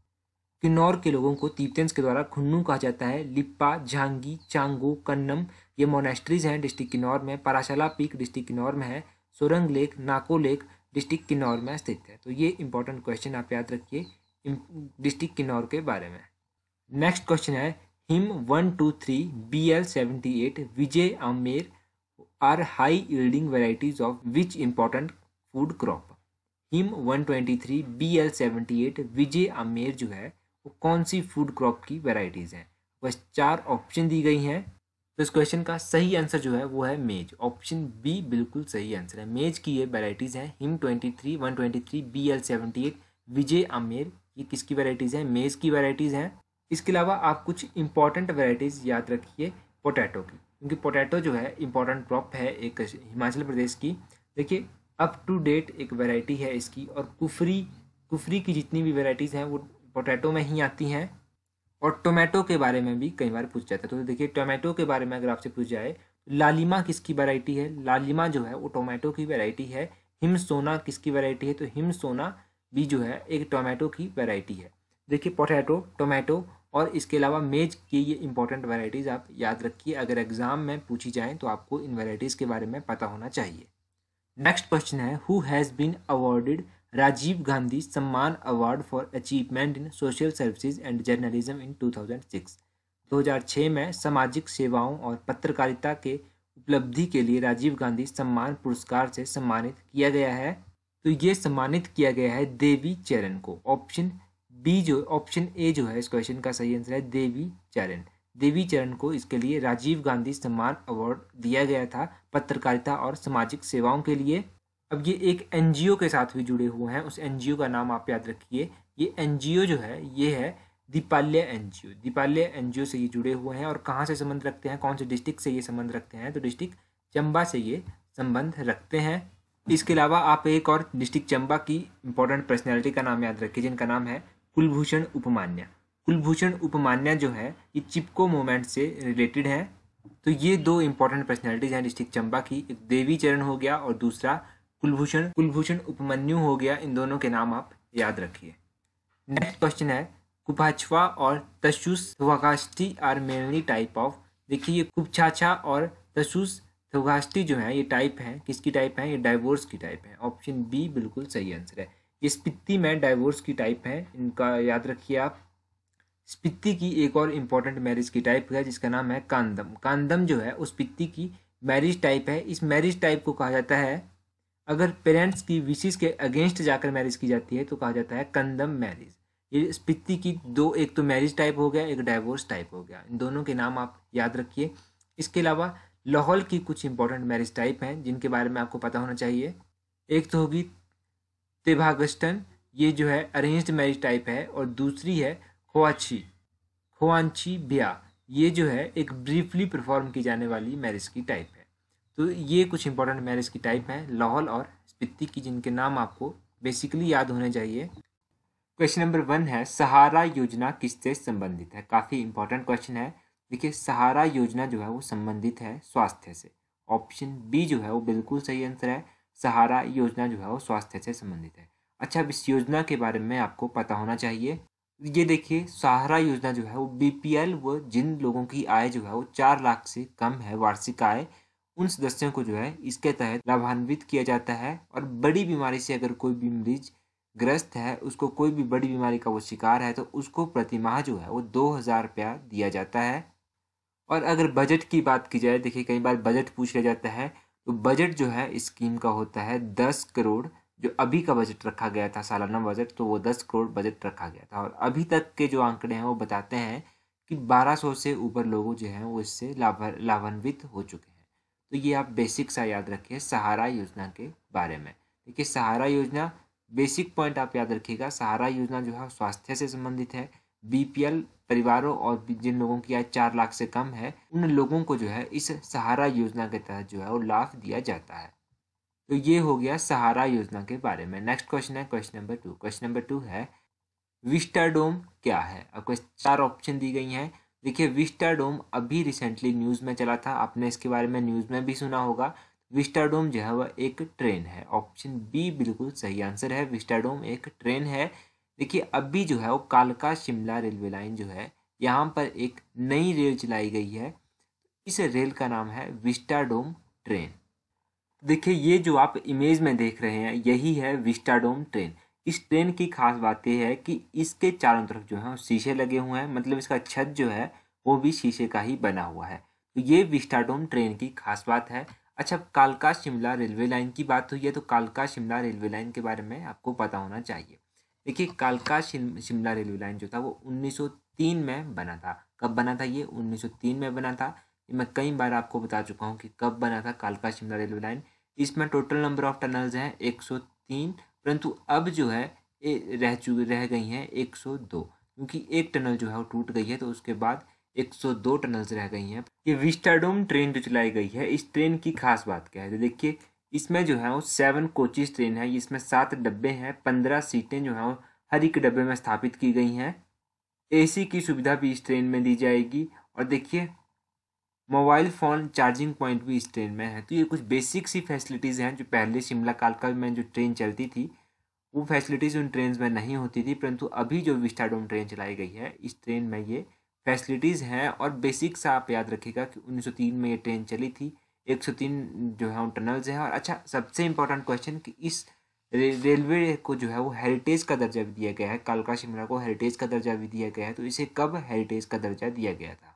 [SPEAKER 1] किन्नौर के लोगों को तिब्बतियंस के द्वारा खुन्नू कहा जाता है। लिप्पा, झांगी, चांगो, कन्नम ये मोनेस्ट्रीज हैं डिस्ट्रिक्ट किन्नौर में। पराशाला पीक डिस्ट्रिक्ट किन्नौर में है। Sorang lake, Nako lake district Kinnaur में स्थित है। तो ये इंपॉर्टेंट क्वेश्चन आप याद रखिए डिस्ट्रिक्ट किन्नौर के बारे में। नेक्स्ट क्वेश्चन है, Him one two three B L seventy eight Vijay Amer are high yielding varieties of which important food crop. Him one twenty three B L seventy eight Vijay Amer जो है वो कौन सी फूड क्रॉप की वेराइटीज हैं। बस चार ऑप्शन दी गई हैं। तो इस क्वेश्चन का सही आंसर जो है वो है मेज। ऑप्शन बी बिल्कुल सही आंसर है। मेज की ये वेराइटीज हैं Him twenty three one twenty three B L seventy eight Vijay Amer, ये किसकी वेराइटीज हैं, मेज की वेराइटीज हैं। इसके अलावा आप कुछ इंपॉर्टेंट वेराइटीज़ याद रखिए पोटैटो की, क्योंकि पोटैटो जो है इंपॉर्टेंट क्रॉप है एक हिमाचल प्रदेश की। देखिए अप टू डेट एक वैरायटी है इसकी, और कुफरी कुफरी की जितनी भी वेराइटीज़ हैं वो पोटैटो में ही आती हैं। और टोमेटो के बारे में भी कई बार पूछ जाता है। तो देखिए टोमेटो के बारे में अगर आपसे पूछ जाए तो लालिमा किसकी वैरायटी है, लालिमा जो है वो टोमेटो की वैरायटी है। हिम सोना किसकी वैरायटी है, तो हिम सोना भी जो है एक टोमेटो की वैरायटी है। देखिए पोटैटो, टोमेटो और इसके अलावा मेज की ये इंपॉर्टेंट वैरायटीज़ आप याद रखिए। अगर एग्जाम में पूछी जाएँ तो आपको इन वैरायटीज़ के बारे में पता होना चाहिए। नेक्स्ट क्वेश्चन है, who has been awarded Rajiv Gandhi सम्मान award for achievement in social services and journalism in two thousand six. दो हज़ार छह में सामाजिक सेवाओं और पत्रकारिता के उपलब्धि के लिए राजीव गांधी सम्मान पुरस्कार से सम्मानित किया गया है। तो ये सम्मानित किया गया है देवी चरण को। ऑप्शन बी जो ऑप्शन ए जो है इस क्वेश्चन का सही आंसर है देवी चरण। देवी चरण को इसके लिए राजीव गांधी सम्मान अवार्ड दिया गया था पत्रकारिता और सामाजिक सेवाओं के लिए। अब ये एक एनजीओ के साथ भी जुड़े हुए हैं, उस एनजीओ का नाम आप याद रखिए। ये एनजीओ जो है ये है दीपाल्य एनजीओ। दीपाल्य एनजीओ से ये जुड़े हुए हैं। और कहाँ से संबंध रखते हैं, कौन से डिस्ट्रिक्ट से ये संबंध रखते हैं, तो डिस्ट्रिक्ट चंबा से ये संबंध रखते हैं। इसके अलावा आप एक और डिस्ट्रिक्ट चंबा की इंपॉर्टेंट पर्सनैलिटी का नाम याद रखिए जिनका नाम है कुलभूषण उपमान्या। कुलभूषण उपमान्या जो है ये चिपको मूवमेंट से रिलेटेड है। तो ये दो इंपॉर्टेंट पर्सनैलिटीज हैं डिस्ट्रिक्ट चंबा की, एक देवी चरण हो गया और दूसरा कुलभूषण कुलभूषण उपमन्यु हो गया। इन दोनों के नाम आप याद रखिए। नेक्स्ट क्वेश्चन है, कुपाछवा और तशुस थोगास्टी आर मेनली टाइप ऑफ। देखिए ये कुपछाछा और तशुस थोगास्टी जो है ये टाइप हैं, किसकी टाइप हैं, ये डाइवोर्स की टाइप है। ऑप्शन बी बिल्कुल सही आंसर है। ये स्पीति में डाइवोर्स की टाइप है, इनका याद रखिए आप। स्पीति की एक और इम्पॉर्टेंट मैरिज की टाइप है जिसका नाम है कांदम। कांदम जो है उस स्पीति की मैरिज टाइप है। इस मैरिज टाइप को कहा जाता है, अगर पेरेंट्स की विशेष के अगेंस्ट जाकर मैरिज की जाती है तो कहा जाता है कंदम मैरिज। ये स्पीति की दो, एक तो मैरिज टाइप हो गया, एक डाइवोर्स टाइप हो गया। इन दोनों के नाम आप याद रखिए। इसके अलावा लाहौल की कुछ इंपॉर्टेंट मैरिज टाइप हैं जिनके बारे में आपको पता होना चाहिए। एक तो होगी तेभागस्टन, ये जो है अरेंज्ड मैरिज टाइप है, और दूसरी है खोआची खोआंची ब्याह, ये जो है एक ब्रीफली परफॉर्म की जाने वाली मैरिज की टाइप है। तो ये कुछ इंपॉर्टेंट मैरिज की टाइप हैं लाहौल और स्पीति की, जिनके नाम आपको बेसिकली याद होने चाहिए। क्वेश्चन नंबर वन है सहारा योजना किससे संबंधित है। काफ़ी इंपॉर्टेंट क्वेश्चन है। देखिए सहारा योजना जो है वो संबंधित है स्वास्थ्य से। ऑप्शन बी जो है वो बिल्कुल सही आंसर है। सहारा योजना जो है वो स्वास्थ्य से संबंधित है। अच्छा, अब इस योजना के बारे में आपको पता होना चाहिए। ये देखिए सहारा योजना जो है वो बीपीएल व जिन लोगों की आय जो है वो चार लाख से कम है वार्षिक आय, उन सदस्यों को जो है इसके तहत लाभान्वित किया जाता है। और बड़ी बीमारी से अगर कोई भी मरीज ग्रस्त है, उसको कोई भी बड़ी बीमारी का वो शिकार है, तो उसको प्रति माह जो है वो दो हज़ार रुपया दिया जाता है। और अगर बजट की बात की जाए, देखिए कई बार बजट पूछ लिया जाता है, तो बजट जो है इस स्कीम का होता है दस करोड़। जो अभी का बजट रखा गया था सालाना बजट, तो वो दस करोड़ बजट रखा गया था। और अभी तक के जो आंकड़े हैं वो बताते हैं कि बारह सौ से ऊपर लोग जो हैं वो इससे लाभ लाभान्वित हो चुके हैं। तो ये आप बेसिक सा याद रखिए सहारा योजना के बारे में। देखिए सहारा योजना, बेसिक पॉइंट आप याद रखिएगा, सहारा योजना जो है स्वास्थ्य से संबंधित है। बीपीएल परिवारों और जिन लोगों की आय चार लाख से कम है, उन लोगों को जो है इस सहारा योजना के तहत जो है वो लाभ दिया जाता है। तो ये हो गया सहारा योजना के बारे में। नेक्स्ट क्वेश्चन है question number two. Question number two है विस्टाडोम क्या है। आपको चार ऑप्शन दी गई हैं। देखिए विस्टाडोम अभी रिसेंटली न्यूज़ में चला था, आपने इसके बारे में न्यूज़ में भी सुना होगा। विस्टाडोम जो है वह एक ट्रेन है। ऑप्शन बी बिल्कुल सही आंसर है, विस्टाडोम एक ट्रेन है। देखिए अभी जो है वो कालका शिमला रेलवे लाइन जो है, यहाँ पर एक नई रेल चलाई गई है। इस रेल का नाम है विस्टाडोम ट्रेन। देखिए ये जो आप इमेज में देख रहे हैं यही है विस्टाडोम ट्रेन। इस ट्रेन की खास बात यह है कि इसके चारों तरफ जो है वो शीशे लगे हुए हैं, मतलब इसका छत जो है वो भी शीशे का ही बना हुआ है। तो ये विस्टाडोम ट्रेन की खास बात है। अच्छा, कालका शिमला रेलवे लाइन की बात हुई है, तो कालका शिमला रेलवे लाइन के बारे में आपको पता होना चाहिए। देखिए कालका शिम, शिमला रेलवे लाइन जो था वो उन्नीस सौ तीन में बना था। कब बना था ये? उन्नीस सौ तीन में बना था। ये मैं कई बार आपको बता चुका हूँ कि कब बना था कालका शिमला रेलवे लाइन। इसमें टोटल नंबर ऑफ टनल्स हैं एक सौ तीन, परंतु अब जो है ये रह चुकी रह गई हैं एक सौ दो, क्योंकि एक टनल जो है वो टूट गई है, तो उसके बाद एक सौ दो टनल्स रह गई हैं। ये विस्टाडोम ट्रेन जो चलाई गई है, इस ट्रेन की खास बात क्या है? तो देखिए इसमें जो है वो सेवन कोचेज ट्रेन है। इसमें सात डब्बे हैं, पंद्रह सीटें जो हैं वो हर एक डब्बे में स्थापित की गई हैं। एसी की सुविधा भी इस ट्रेन में दी जाएगी। और देखिए मोबाइल फ़ोन चार्जिंग पॉइंट भी इस ट्रेन में है। तो ये कुछ बेसिक सी फैसिलिटीज़ हैं जो पहले शिमला कालका में जो ट्रेन चलती थी वो फैसिलिटीज़ उन ट्रेन में नहीं होती थी, परंतु अभी जो विस्टाडोम ट्रेन चलाई गई है इस ट्रेन में ये फैसिलिटीज़ हैं। और बेसिक सा आप याद रखिएगा कि उन्नीस सौ तीन में ये ट्रेन चली थी। एक सौ तीन जो है उन टनल्स हैं। और अच्छा, सबसे इम्पोर्टेंट क्वेश्चन कि इस रे, रेलवे को जो है वो हेरिटेज का दर्जा भी दिया गया है। कालका शिमला को हेरिटेज का दर्जा भी दिया गया है। तो इसे कब हेरिटेज का दर्जा दिया गया था?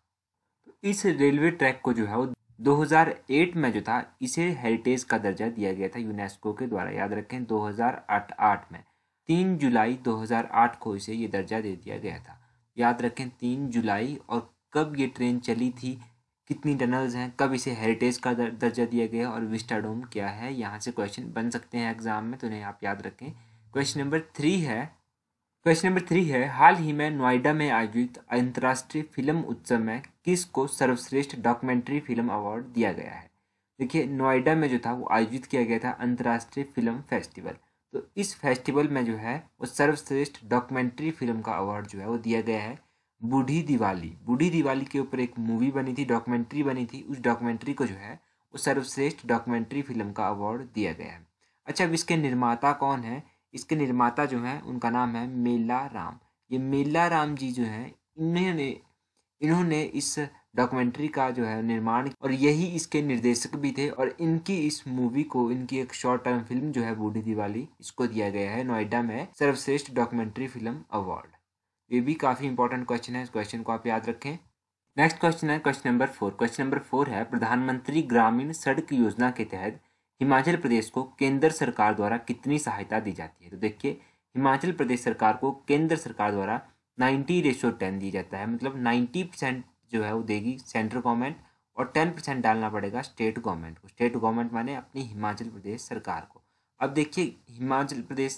[SPEAKER 1] इस रेलवे ट्रैक को जो है वो दो हज़ार आठ में जो था इसे हेरिटेज का दर्जा दिया गया था यूनेस्को के द्वारा। याद रखें दो हज़ार आठ में तीन जुलाई दो हज़ार आठ को इसे ये दर्जा दे दिया गया था। याद रखें तीन जुलाई। और कब ये ट्रेन चली थी, कितनी टनल्स हैं, कब इसे हेरिटेज का दर, दर्जा दिया गया और विस्टाडोम क्या है, यहाँ से क्वेश्चन बन सकते हैं एग्जाम में, तो इन्हें आप याद रखें। क्वेश्चन नंबर थ्री है क्वेश्चन नंबर थ्री है हाल ही में नोएडा में आयोजित अंतर्राष्ट्रीय फिल्म उत्सव में किसको सर्वश्रेष्ठ डॉक्यूमेंट्री फिल्म अवार्ड दिया गया है? देखिए नोएडा में जो था वो आयोजित किया गया था अंतर्राष्ट्रीय फिल्म फेस्टिवल। तो इस फेस्टिवल में जो है वो सर्वश्रेष्ठ डॉक्यूमेंट्री फिल्म का अवार्ड जो है वो दिया गया है बूढ़ी दिवाली। बूढ़ी दिवाली के ऊपर एक मूवी बनी थी, डॉक्यूमेंट्री बनी थी। उस डॉक्यूमेंट्री को जो है वो सर्वश्रेष्ठ डॉक्यूमेंट्री फिल्म का अवार्ड दिया गया है। अच्छा, अब इसके निर्माता कौन है? इसके निर्माता जो हैं उनका नाम है मेला राम। ये मेला राम जी जो हैं इन्होंने इन्होंने इस डॉक्यूमेंट्री का जो है निर्माण, और यही इसके निर्देशक भी थे। और इनकी इस मूवी को, इनकी एक शॉर्ट टर्म फिल्म जो है बूढ़ी दिवाली, इसको दिया गया है नोएडा में सर्वश्रेष्ठ डॉक्यूमेंट्री फिल्म अवार्ड। ये भी काफ़ी इंपॉर्टेंट क्वेश्चन है, इस क्वेश्चन को आप याद रखें। नेक्स्ट क्वेश्चन है question number four. Question number four है प्रधानमंत्री ग्रामीण सड़क योजना के तहत हिमाचल प्रदेश को केंद्र सरकार द्वारा कितनी सहायता दी जाती है? तो देखिए हिमाचल प्रदेश सरकार को केंद्र सरकार द्वारा नाइन्टी रेशो टेन दी जाता है, मतलब नाइन्टी परसेंट जो है वो देगी सेंट्रल गवर्नमेंट और टेन परसेंट डालना पड़ेगा स्टेट गवर्नमेंट को। स्टेट गवर्नमेंट माने अपनी हिमाचल प्रदेश सरकार को। अब देखिए हिमाचल प्रदेश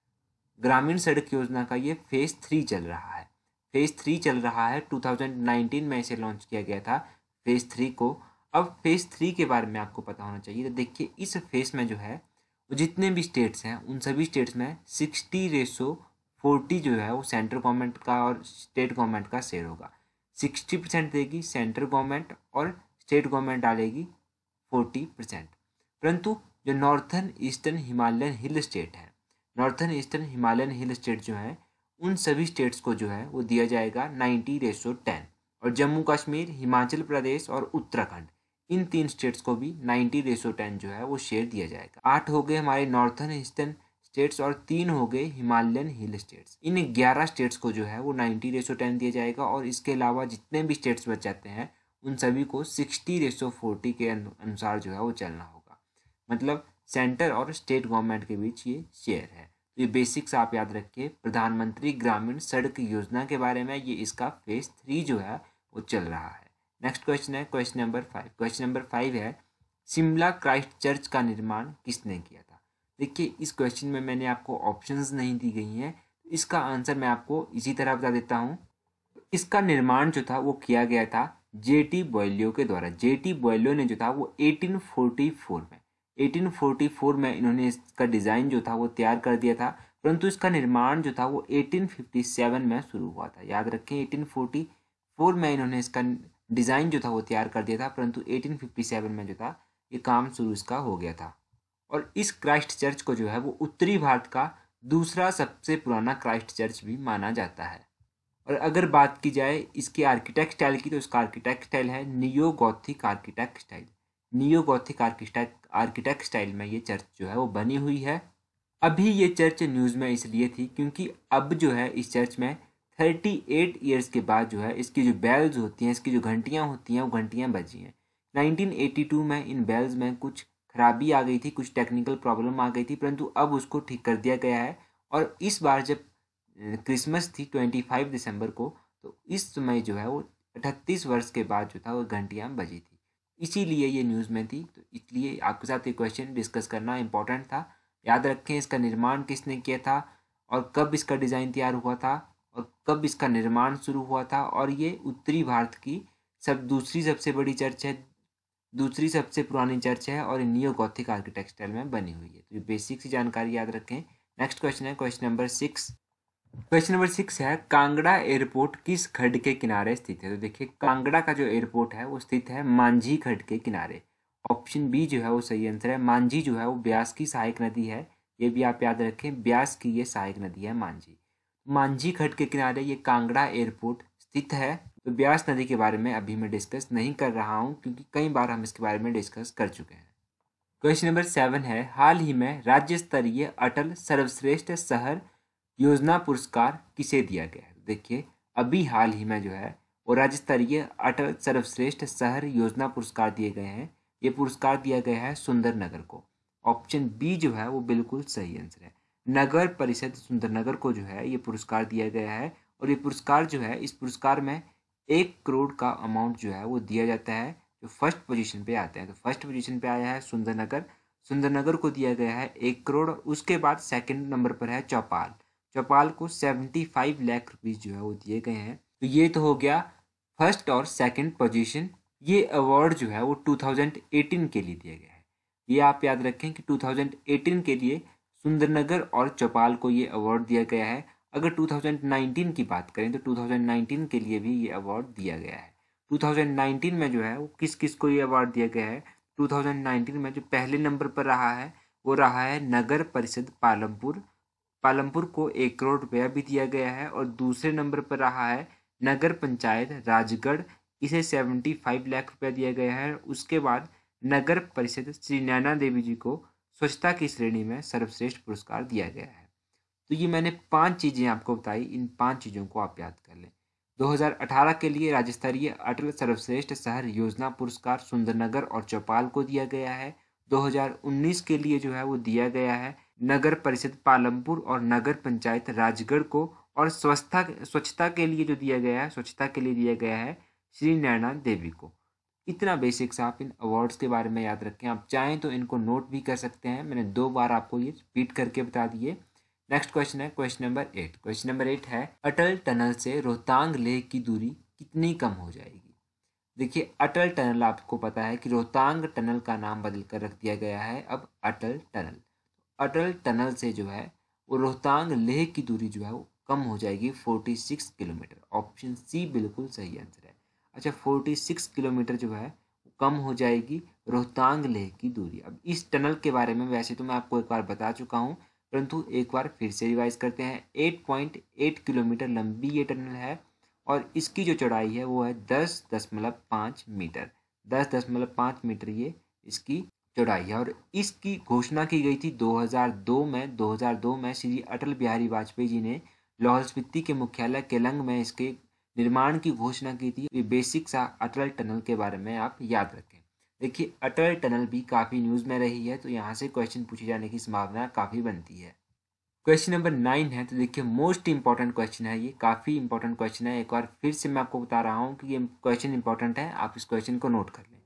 [SPEAKER 1] ग्रामीण सड़क योजना का ये फेज थ्री चल रहा है। फेज थ्री चल रहा है, टू थाउजेंड नाइनटीन में इसे लॉन्च किया गया था फेज थ्री को। अब फेज थ्री के बारे में आपको पता होना चाहिए। तो देखिए इस फेज में जो है वो जितने भी स्टेट्स हैं उन सभी स्टेट्स में सिक्सटी रेसो फोर्टी जो है वो सेंट्रल गवर्नमेंट का और स्टेट गवर्नमेंट का शेयर होगा। सिक्सटी परसेंट देगी सेंट्रल गवर्नमेंट और स्टेट गवर्नमेंट डालेगी फोर्टी परसेंट। परंतु जो northern eastern Himalayan hill state है, northern eastern Himalayan hill state जो है उन सभी स्टेट्स को जो है वो दिया जाएगा नाइन्टी रेसो टेन। और जम्मू कश्मीर, हिमाचल प्रदेश और उत्तराखंड, इन तीन स्टेट्स को भी नाइन्टी रेसो टेन जो है वो शेयर दिया जाएगा। आठ हो गए हमारे नॉर्थन ईस्टर्न स्टेट्स और तीन हो गए हिमालयन हिल स्टेट्स। इन ग्यारह स्टेट्स को जो है वो नाइन्टी रेसो टेन दिया जाएगा और इसके अलावा जितने भी स्टेट्स बच जाते हैं उन सभी को सिक्सटी रेसो फोर्टी के अनुसार जो है वो चलना होगा। मतलब सेंटर और स्टेट गवर्नमेंट के बीच ये शेयर है। तो ये बेसिक्स आप याद रखिए प्रधानमंत्री ग्रामीण सड़क योजना के बारे में। ये इसका फेज थ्री जो है वो चल रहा है। नेक्स्ट क्वेश्चन है question number five. Question number five है शिमला क्राइस्ट चर्च का निर्माण किसने किया था। देखिए इस क्वेश्चन में मैंने आपको ऑप्शंस नहीं दी गई हैं, इसका आंसर मैं आपको इसी तरह बता देता हूँ। इसका निर्माण जो था वो किया गया था जे टी बॉयलियो के द्वारा। जे टी बॉयलियो ने जो था वो एटीन फोर्टी फोर में एटीन फोर्टी फोर में इन्होंने इसका डिज़ाइन जो था वो तैयार कर दिया था, परंतु इसका निर्माण जो था वो एटीन फिफ्टी सेवन में शुरू हुआ था। याद रखें एटीन फोर्टी फोर में इन्होंने इसका डिज़ाइन जो था वो तैयार कर दिया था, परंतु एटीन फिफ्टी सेवन में जो था ये काम शुरू इसका हो गया था। और इस क्राइस्ट चर्च को जो है वो उत्तरी भारत का दूसरा सबसे पुराना क्राइस्ट चर्च भी माना जाता है। और अगर बात की जाए इसकी आर्किटेक्ट स्टाइल की, तो इसका आर्किटेक्ट स्टाइल है neo gothic architect style. Neo gothic architect architect style में ये चर्च जो है वो बनी हुई है। अभी ये चर्च न्यूज़ में इसलिए थी क्योंकि अब जो है इस चर्च में थर्टी एट ईयर्स के बाद जो है इसकी जो बेल्स होती हैं, इसकी जो घंटियाँ होती हैं वो घंटियाँ बजी हैं। नाइनटीन एटी टू में इन बेल्स में कुछ खराबी आ गई थी, कुछ टेक्निकल प्रॉब्लम आ गई थी, परंतु अब उसको ठीक कर दिया गया है। और इस बार जब क्रिसमस थी पच्चीस दिसंबर को, तो इस समय जो है वो अठतीस वर्ष के बाद जो था वो घंटियाँ बजी थी, इसीलिए ये न्यूज़ में थी। तो इसलिए आपके साथ ये क्वेश्चन डिस्कस करना इम्पोर्टेंट था। याद रखें इसका निर्माण किसने किया था और कब इसका डिज़ाइन तैयार हुआ था और कब इसका निर्माण शुरू हुआ था। और ये उत्तरी भारत की सब दूसरी सबसे बड़ी चर्च है, दूसरी सबसे पुरानी चर्च है और नियो गॉथिक आर्किटेक्ट स्टाइल में बनी हुई है। तो ये बेसिक सी जानकारी याद रखें। नेक्स्ट क्वेश्चन है question number six. Question number six है कांगड़ा एयरपोर्ट किस खड्ड के किनारे स्थित है। तो देखिए कांगड़ा का जो एयरपोर्ट है वो स्थित है मांझी खड्ड के किनारे। ऑप्शन बी जो है वो सही आंसर है। मांझी जो है वो ब्यास की सहायक नदी है, ये भी आप याद रखें, ब्यास की ये सहायक नदी है मांझी। मांझी खड्ड के किनारे ये कांगड़ा एयरपोर्ट स्थित है। तो ब्यास नदी के बारे में अभी मैं डिस्कस नहीं कर रहा हूँ क्योंकि कई बार हम इसके बारे में डिस्कस कर चुके हैं। क्वेश्चन नंबर सेवन है हाल ही में राज्य स्तरीय अटल सर्वश्रेष्ठ शहर योजना पुरस्कार किसे दिया गया है। देखिए अभी हाल ही में जो है वो राज्य स्तरीय अटल सर्वश्रेष्ठ शहर योजना पुरस्कार दिए गए हैं। ये पुरस्कार दिया गया है सुंदरनगर को। ऑप्शन बी जो है वो बिल्कुल सही आंसर है। नगर परिषद सुंदरनगर को जो है ये पुरस्कार दिया गया है। और ये पुरस्कार जो है इस पुरस्कार में एक करोड़ का अमाउंट जो है वो दिया जाता है जो फर्स्ट पोजीशन पे आते हैं। तो फर्स्ट पोजीशन पे आया है सुंदरनगर, सुंदरनगर को दिया गया है एक करोड़। उसके बाद सेकंड नंबर पर है चौपाल, चौपाल को सेवेंटी फाइव लाख रुपीज़ जो है वो दिए गए हैं। तो ये तो हो गया फर्स्ट और सेकंड पोजीशन। ये अवार्ड जो है वो टू थाउजेंड एटीन के लिए दिया गया है। ये आप याद रखें कि टू थाउजेंड एटीन के लिए सुंदरनगर और चौपाल को ये अवार्ड दिया गया है। अगर टू थाउजेंड नाइनटीन की बात करें तो टू थाउजेंड नाइनटीन के लिए भी ये अवार्ड दिया गया है। टू थाउजेंड नाइनटीन में जो है वो किस किस को ये अवार्ड दिया गया है। टू थाउजेंड नाइनटीन में जो पहले नंबर पर रहा है वो रहा है नगर परिषद पालमपुर, पालमपुर को एक करोड़ रुपया भी दिया गया है। और दूसरे नंबर पर रहा है नगर पंचायत राजगढ़, इसे सेवेंटी फाइव लाख रुपया दिया गया है। उसके बाद नगर परिषद श्री नैना देवी जी को स्वच्छता की श्रेणी में सर्वश्रेष्ठ पुरस्कार दिया गया है। तो ये मैंने पांच चीज़ें आपको बताई, इन पांच चीज़ों को आप याद कर लें। दो हज़ार अठारह के लिए राज्य स्तरीय अटल सर्वश्रेष्ठ शहर योजना पुरस्कार सुंदरनगर और चौपाल को दिया गया है। दो हज़ार उन्नीस के लिए जो है वो दिया गया है नगर परिषद पालमपुर और नगर पंचायत राजगढ़ को। और स्वच्छता स्वच्छता के लिए जो दिया गया है, स्वच्छता के लिए दिया गया है श्री नैना देवी को। इतना बेसिक सा आप इन अवार्ड्स के बारे में याद रखें। आप चाहें तो इनको नोट भी कर सकते हैं, मैंने दो बार आपको ये रिपीट करके बता दिए। नेक्स्ट क्वेश्चन है question number eight. Question number eight है अटल टनल से रोहतांग लेह की दूरी कितनी कम हो जाएगी। देखिए अटल टनल, आपको पता है कि रोहतांग टनल का नाम बदल कर रख दिया गया है अब अटल टनल। अटल टनल से जो है वो रोहतांग लेह की दूरी जो है वो कम हो जाएगी छियालीस किलोमीटर। ऑप्शन सी बिल्कुल सही आंसर है। अच्छा, छियालीस किलोमीटर जो है वो कम हो जाएगी रोहतांग लेह की दूरी। अब इस टनल के बारे में वैसे तो मैं आपको एक बार बता चुका हूँ, परंतु एक बार फिर से रिवाइज करते हैं। आठ पॉइंट आठ किलोमीटर लंबी ये टनल है और इसकी जो चौड़ाई है वो है दस दशमलव पाँच मीटर। दस दशमलव पाँच मीटर ये इसकी चौड़ाई है और इसकी घोषणा की गई थी दो हज़ार दो में। दो हज़ार दो में श्री अटल बिहारी वाजपेयी जी ने लाहौल स्पीति के मुख्यालय केलंग में इसके निर्माण की घोषणा की थी। ये बेसिक सा अटल टनल के बारे में आप याद रखें। देखिए अटल टनल भी काफ़ी न्यूज़ में रही है, तो यहाँ से क्वेश्चन पूछे जाने की संभावना काफ़ी बनती है। क्वेश्चन नंबर नाइन है, तो देखिए मोस्ट इंपॉर्टेंट क्वेश्चन है, ये काफ़ी इंपॉर्टेंट क्वेश्चन है। एक बार फिर से मैं आपको बता रहा हूँ कि ये क्वेश्चन इंपॉर्टेंट है, आप इस क्वेश्चन को नोट कर लें।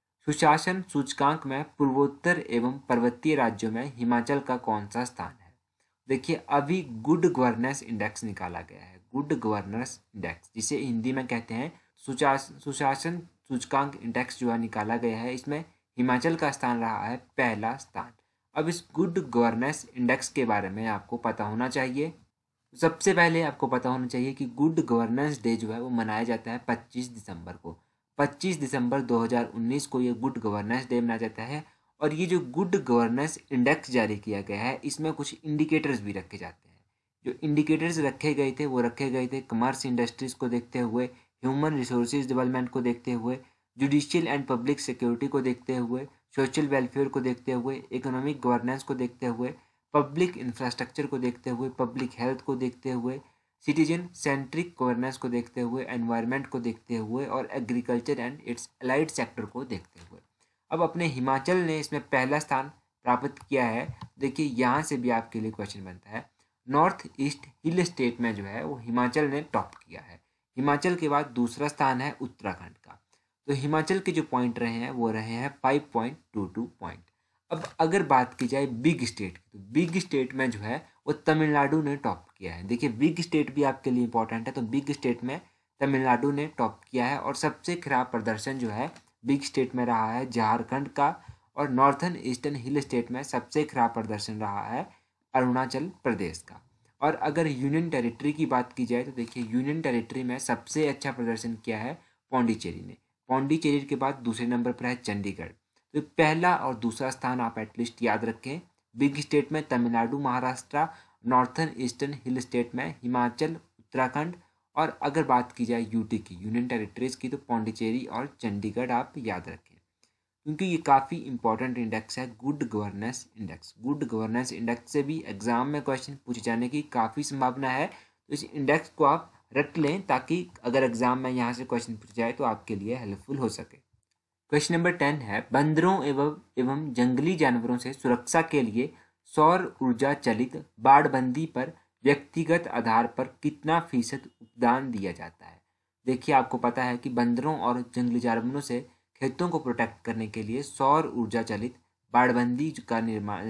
[SPEAKER 1] सुशासन सूचकांक में पूर्वोत्तर एवं पर्वतीय राज्यों में हिमाचल का कौन सा स्थान है। देखिए अभी गुड गवर्नेंस इंडेक्स निकाला गया है। गुड गवर्नेंस इंडेक्स, जिसे हिंदी में कहते हैं सुशासन सुशासन सूचकांक इंडेक्स जो है निकाला गया है, इसमें हिमाचल का स्थान रहा है पहला स्थान। अब इस गुड गवर्नेंस इंडेक्स के बारे में आपको पता होना चाहिए। सबसे पहले आपको पता होना चाहिए कि गुड गवर्नेंस डे जो है वो मनाया जाता है पच्चीस दिसंबर को। पच्चीस दिसंबर दो हज़ार उन्नीस को ये गुड गवर्नेंस डे मनाया जाता है। और ये जो गुड गवर्नेंस इंडेक्स जारी किया गया है, इसमें कुछ इंडिकेटर्स भी रखे जाते हैं। जो इंडिकेटर्स रखे गए थे वो रखे गए थे कमर्स इंडस्ट्रीज को देखते हुए, ह्यूमन रिसोर्सेज डेवलपमेंट को देखते हुए, जुडिशियल एंड पब्लिक सिक्योरिटी को देखते हुए, सोशल वेलफेयर को देखते हुए, इकोनॉमिक गवर्नेंस को देखते हुए, पब्लिक इंफ्रास्ट्रक्चर को देखते हुए, पब्लिक हेल्थ को देखते हुए, सिटीजन सेंट्रिक गवर्नेंस को देखते हुए, एनवायरनमेंट को देखते हुए और agriculture and its allied sector को देखते हुए। अब अपने हिमाचल ने इसमें पहला स्थान प्राप्त किया है। देखिए यहाँ से भी आपके लिए क्वेश्चन बनता है। नॉर्थ ईस्ट हिल स्टेट में जो है वो हिमाचल ने टॉप किया है। हिमाचल के बाद दूसरा स्थान है उत्तराखंड का। तो हिमाचल के जो पॉइंट रहे हैं वो रहे हैं five point two two point. अब अगर बात की जाए बिग स्टेट की, तो बिग स्टेट में जो है वो तमिलनाडु ने टॉप किया है। देखिए बिग स्टेट भी आपके लिए इंपॉर्टेंट है, तो बिग स्टेट में तमिलनाडु ने टॉप किया है। और सबसे खराब प्रदर्शन जो है बिग स्टेट में रहा है झारखंड का। और नॉर्थन ईस्टर्न हिल स्टेट में सबसे खराब प्रदर्शन रहा है अरुणाचल प्रदेश का। और अगर यूनियन टेरिटरी की बात की जाए तो देखिए यूनियन टेरिटरी में सबसे अच्छा प्रदर्शन किया है पौंडीचेरी ने। पौंडीचेरी के बाद दूसरे नंबर पर है चंडीगढ़। तो पहला और दूसरा स्थान आप एटलीस्ट याद रखें। बिग स्टेट में Tamil Nadu, Maharashtra, northern eastern hill state में हिमाचल, उत्तराखंड। और अगर बात की जाए यूटी की, यूनियन टेरिटरीज की, तो पौंडीचेरी और चंडीगढ़ आप याद रखें, क्योंकि ये काफ़ी इंपॉर्टेंट इंडेक्स है good governance index. Good governance index से भी एग्जाम में क्वेश्चन पूछे जाने की काफ़ी संभावना है। तो इस इंडेक्स को आप रट लें ताकि अगर एग्जाम में यहाँ से क्वेश्चन पूछा जाए तो आपके लिए हेल्पफुल हो सके। क्वेश्चन नंबर टेन है बंदरों एवं एवं जंगली जानवरों से सुरक्षा के लिए सौर ऊर्जा चलित बाड़बंदी पर व्यक्तिगत आधार पर कितना फीसद उपदान दिया जाता है। देखिए आपको पता है कि बंदरों और जंगली जानवरों से खेतों को प्रोटेक्ट करने के लिए सौर ऊर्जा चलित बाड़बंदी का निर्माण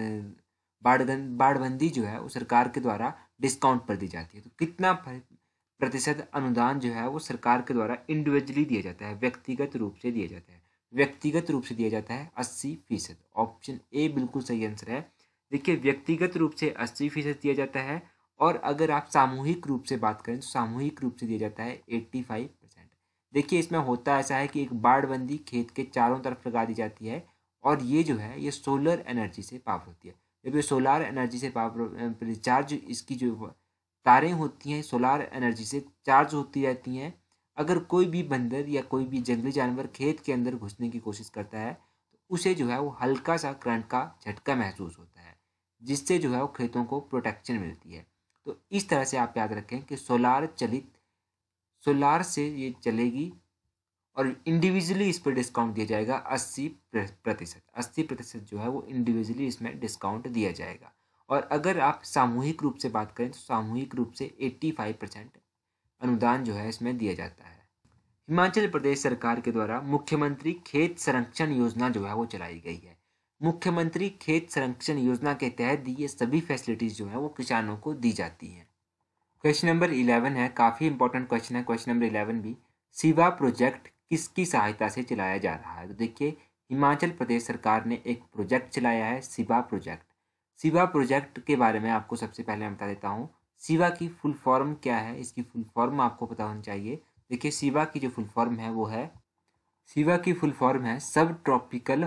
[SPEAKER 1] बाड़गन बाड़बंदी जो है वो सरकार के द्वारा डिस्काउंट पर दी जाती है। तो कितना प्रतिशत अनुदान जो है वो सरकार के द्वारा इंडिविजुअली दिया जाता है, व्यक्तिगत रूप से दिया जाता है। व्यक्तिगत रूप से दिया जाता है अस्सी फीसद। ऑप्शन ए बिल्कुल सही आंसर है। देखिए व्यक्तिगत रूप से अस्सी फीसद दिया जाता है। और अगर आप सामूहिक रूप से बात करें तो सामूहिक रूप से दिया जाता है एट्टी फाइव परसेंट। देखिए इसमें होता ऐसा है कि एक बाड़बंदी खेत के चारों तरफ लगा दी जाती है और ये जो है ये सोलर एनर्जी से पावर होती है। जब ये सोलर एनर्जी से पावर रिचार्ज, इसकी जो तारें होती हैं सोलर एनर्जी से चार्ज होती रहती हैं। अगर कोई भी बंदर या कोई भी जंगली जानवर खेत के अंदर घुसने की कोशिश करता है तो उसे जो है वो हल्का सा करंट का झटका महसूस होता है, जिससे जो है वो खेतों को प्रोटेक्शन मिलती है। तो इस तरह से आप याद रखें कि सोलार चलित सोलार से ये चलेगी और इंडिविजुअली इस पर डिस्काउंट दिया जाएगा अस्सी प्रतिशत। अस्सी प्रतिशत जो है वो इंडिविजुअली इसमें डिस्काउंट दिया जाएगा। और अगर आप सामूहिक रूप से बात करें तो सामूहिक रूप से पचासी परसेंट अनुदान जो है इसमें दिया जाता है। हिमाचल प्रदेश सरकार के द्वारा मुख्यमंत्री खेत संरक्षण योजना जो है वो चलाई गई है। मुख्यमंत्री खेत संरक्षण योजना के तहत ये सभी फैसिलिटीज जो है वो किसानों को दी जाती हैं। क्वेश्चन नंबर इलेवन है, काफ़ी इंपॉर्टेंट क्वेश्चन है क्वेश्चन नंबर इलेवन भी। शिवा प्रोजेक्ट किसकी सहायता से चलाया जा रहा है? तो देखिए, हिमाचल प्रदेश सरकार ने एक प्रोजेक्ट चलाया है, शिवा प्रोजेक्ट। शिवा प्रोजेक्ट के बारे में आपको सबसे पहले मैं बता देता हूँ। शिवा की फुल फॉर्म क्या है, इसकी फुल फॉर्म आपको पता होनी चाहिए। देखिए, शिवा की जो फुल फॉर्म है वो है, शिवा की फुल फॉर्म है sub tropical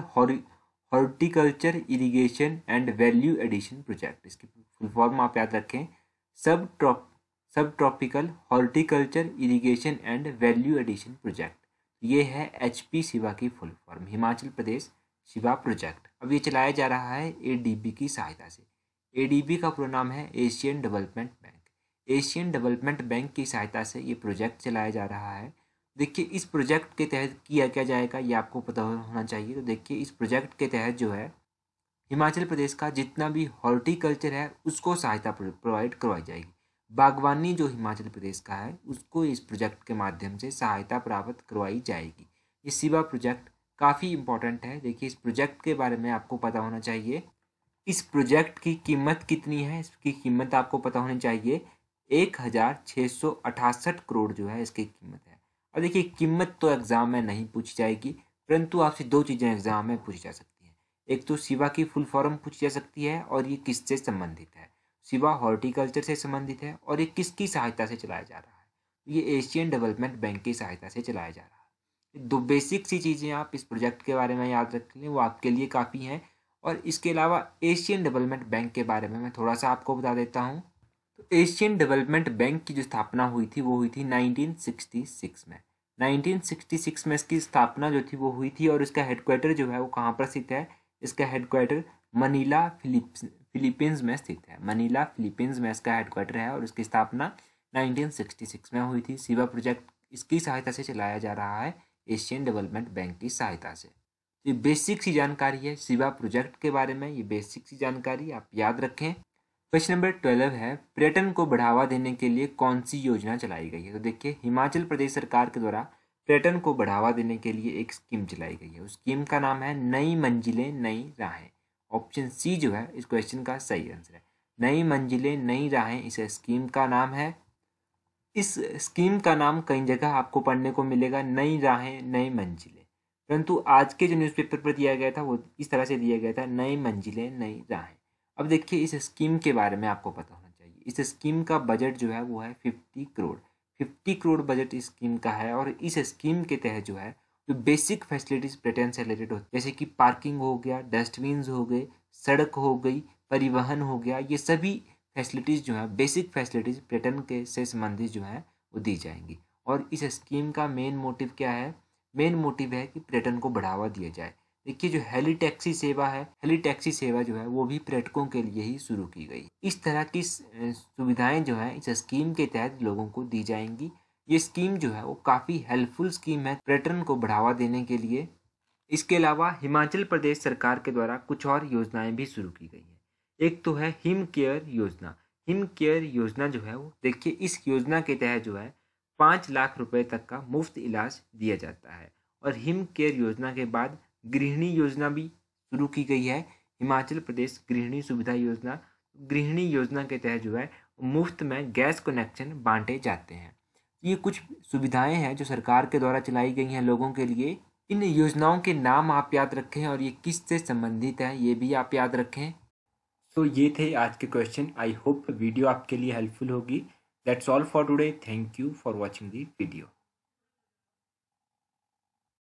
[SPEAKER 1] horticulture irrigation and value addition project. इसकी फुल फॉर्म आप याद रखें, sub trop sub tropical horticulture irrigation and value addition project. ये है एच पी शिवा की full form, Himachal Pradesh Shiva project. अब ये चलाया जा रहा है ए डी बी की सहायता से। ए डी बी का पूरा नाम है Asian development bank. Asian development bank की सहायता से ये प्रोजेक्ट चलाया जा रहा है। देखिए, इस प्रोजेक्ट के तहत किया क्या जाएगा ये आपको पता होना चाहिए। तो देखिए, इस प्रोजेक्ट के तहत जो है हिमाचल प्रदेश का जितना भी हॉर्टिकल्चर है उसको सहायता प्रोवाइड करवाई जाएगी। बागवानी जो हिमाचल प्रदेश का है उसको इस प्रोजेक्ट के माध्यम से सहायता प्राप्त करवाई जाएगी। ये शिवा प्रोजेक्ट काफ़ी इंपॉर्टेंट है। देखिए, इस प्रोजेक्ट के बारे में आपको पता होना चाहिए। इस प्रोजेक्ट की कीमत कितनी है, इसकी कीमत आपको पता होनी चाहिए। एक हज़ार छः सौ अठासठ करोड़ जो है इसकी कीमत है। और देखिए, कीमत तो एग्ज़ाम में नहीं पूछी जाएगी, परंतु आपसे दो चीज़ें एग्ज़ाम में पूछी जा सकती हैं। एक तो शिवा की फुल फॉर्म पूछी जा सकती है और ये किससे संबंधित है। शिवा हॉर्टिकल्चर से संबंधित है और ये किसकी सहायता से चलाया जा रहा है। ये एशियन डेवलपमेंट बैंक की सहायता से चलाया जा रहा है। दो बेसिक सी चीज़ें आप इस प्रोजेक्ट के बारे में याद रख लें, वो आपके लिए काफ़ी हैं। और इसके अलावा एशियन डेवलपमेंट बैंक के बारे में मैं थोड़ा सा आपको बता देता हूँ। तो एशियन डेवलपमेंट बैंक की जो स्थापना हुई थी वो हुई थी नाइनटीन सिक्सटी सिक्स में। नाइनटीन सिक्सटी सिक्स में इसकी स्थापना जो थी वो हुई थी और इसका हेडक्वार्टर जो है वो कहाँ पर स्थित है? इसका हेडक्वार्टर मनीला फिलिप्स फिलीपींस में स्थित है। मनीला फिलीपींस में इसका हेडक्वार्टर है और इसकी स्थापना नाइनटीन सिक्सटी सिक्स में हुई थी। शिवा प्रोजेक्ट इसकी सहायता से चलाया जा रहा है, एशियन डेवलपमेंट बैंक की सहायता से। ये बेसिक सी जानकारी है शिवा प्रोजेक्ट के बारे में। ये बेसिक सी जानकारी आप याद रखें। क्वेश्चन नंबर ट्वेल्व है, पर्यटन को बढ़ावा देने के लिए कौन सी योजना चलाई गई है? तो देखिए, हिमाचल प्रदेश सरकार के द्वारा पर्यटन को बढ़ावा देने के लिए एक स्कीम चलाई गई है। उस स्कीम का नाम है नई मंजिलें नई राहें। ऑप्शन सी जो है इस क्वेश्चन का सही आंसर है। नई मंजिलें नई राहें इस स्कीम का नाम है। इस स्कीम का नाम कई जगह आपको पढ़ने को मिलेगा, नई राहें नई मंजिलें, परंतु आज के जो न्यूज़पेपर पर दिया गया था वो इस तरह से दिया गया था, नई मंजिलें नई राहें। अब देखिए, इस स्कीम के बारे में आपको पता होना चाहिए। इस स्कीम का बजट जो है वो है fifty crore. Fifty crore budget इस स्कीम का है और इस स्कीम के तहत जो है जो बेसिक फैसिलिटीज पर्यटन से रिलेटेड होती है, जैसे कि पार्किंग हो गया, डस्टबिन हो गए, सड़क हो गई, परिवहन हो गया, ये सभी फैसिलिटीज़ जो है बेसिक फैसिलिटीज़ पर्यटन के से संबंधित जो है वो दी जाएंगी। और इस स्कीम का मेन मोटिव क्या है? मेन मोटिव है कि पर्यटन को बढ़ावा दिया जाए। देखिए, जो हेली टैक्सी सेवा है, हेली टैक्सी सेवा जो है वो भी पर्यटकों के लिए ही शुरू की गई। इस तरह की सुविधाएं जो है इस स्कीम के तहत लोगों को दी जाएंगी। ये स्कीम जो है वो काफ़ी हेल्पफुल स्कीम है पर्यटन को बढ़ावा देने के लिए। इसके अलावा हिमाचल प्रदेश सरकार के द्वारा कुछ और योजनाएं भी शुरू की गई हैं। एक तो है हिम केयर योजना। हिम केयर योजना जो है वो देखिए, इस योजना के तहत जो है पाँच लाख रुपए तक का मुफ्त इलाज दिया जाता है। और हिम केयर योजना के बाद गृहिणी योजना भी शुरू की गई है, हिमाचल प्रदेश गृहिणी सुविधा योजना। गृहिणी योजना के तहत जो है मुफ्त में गैस कनेक्शन बांटे जाते हैं। ये कुछ सुविधाएं हैं जो सरकार के द्वारा चलाई गई हैं लोगों के लिए। इन योजनाओं के नाम आप याद रखें और ये किससे संबंधित है ये भी आप याद रखें। तो ये थे आज के क्वेश्चन। आई होप वीडियो आपके लिए हेल्पफुल होगी। That's all for today. Thank you for watching the video.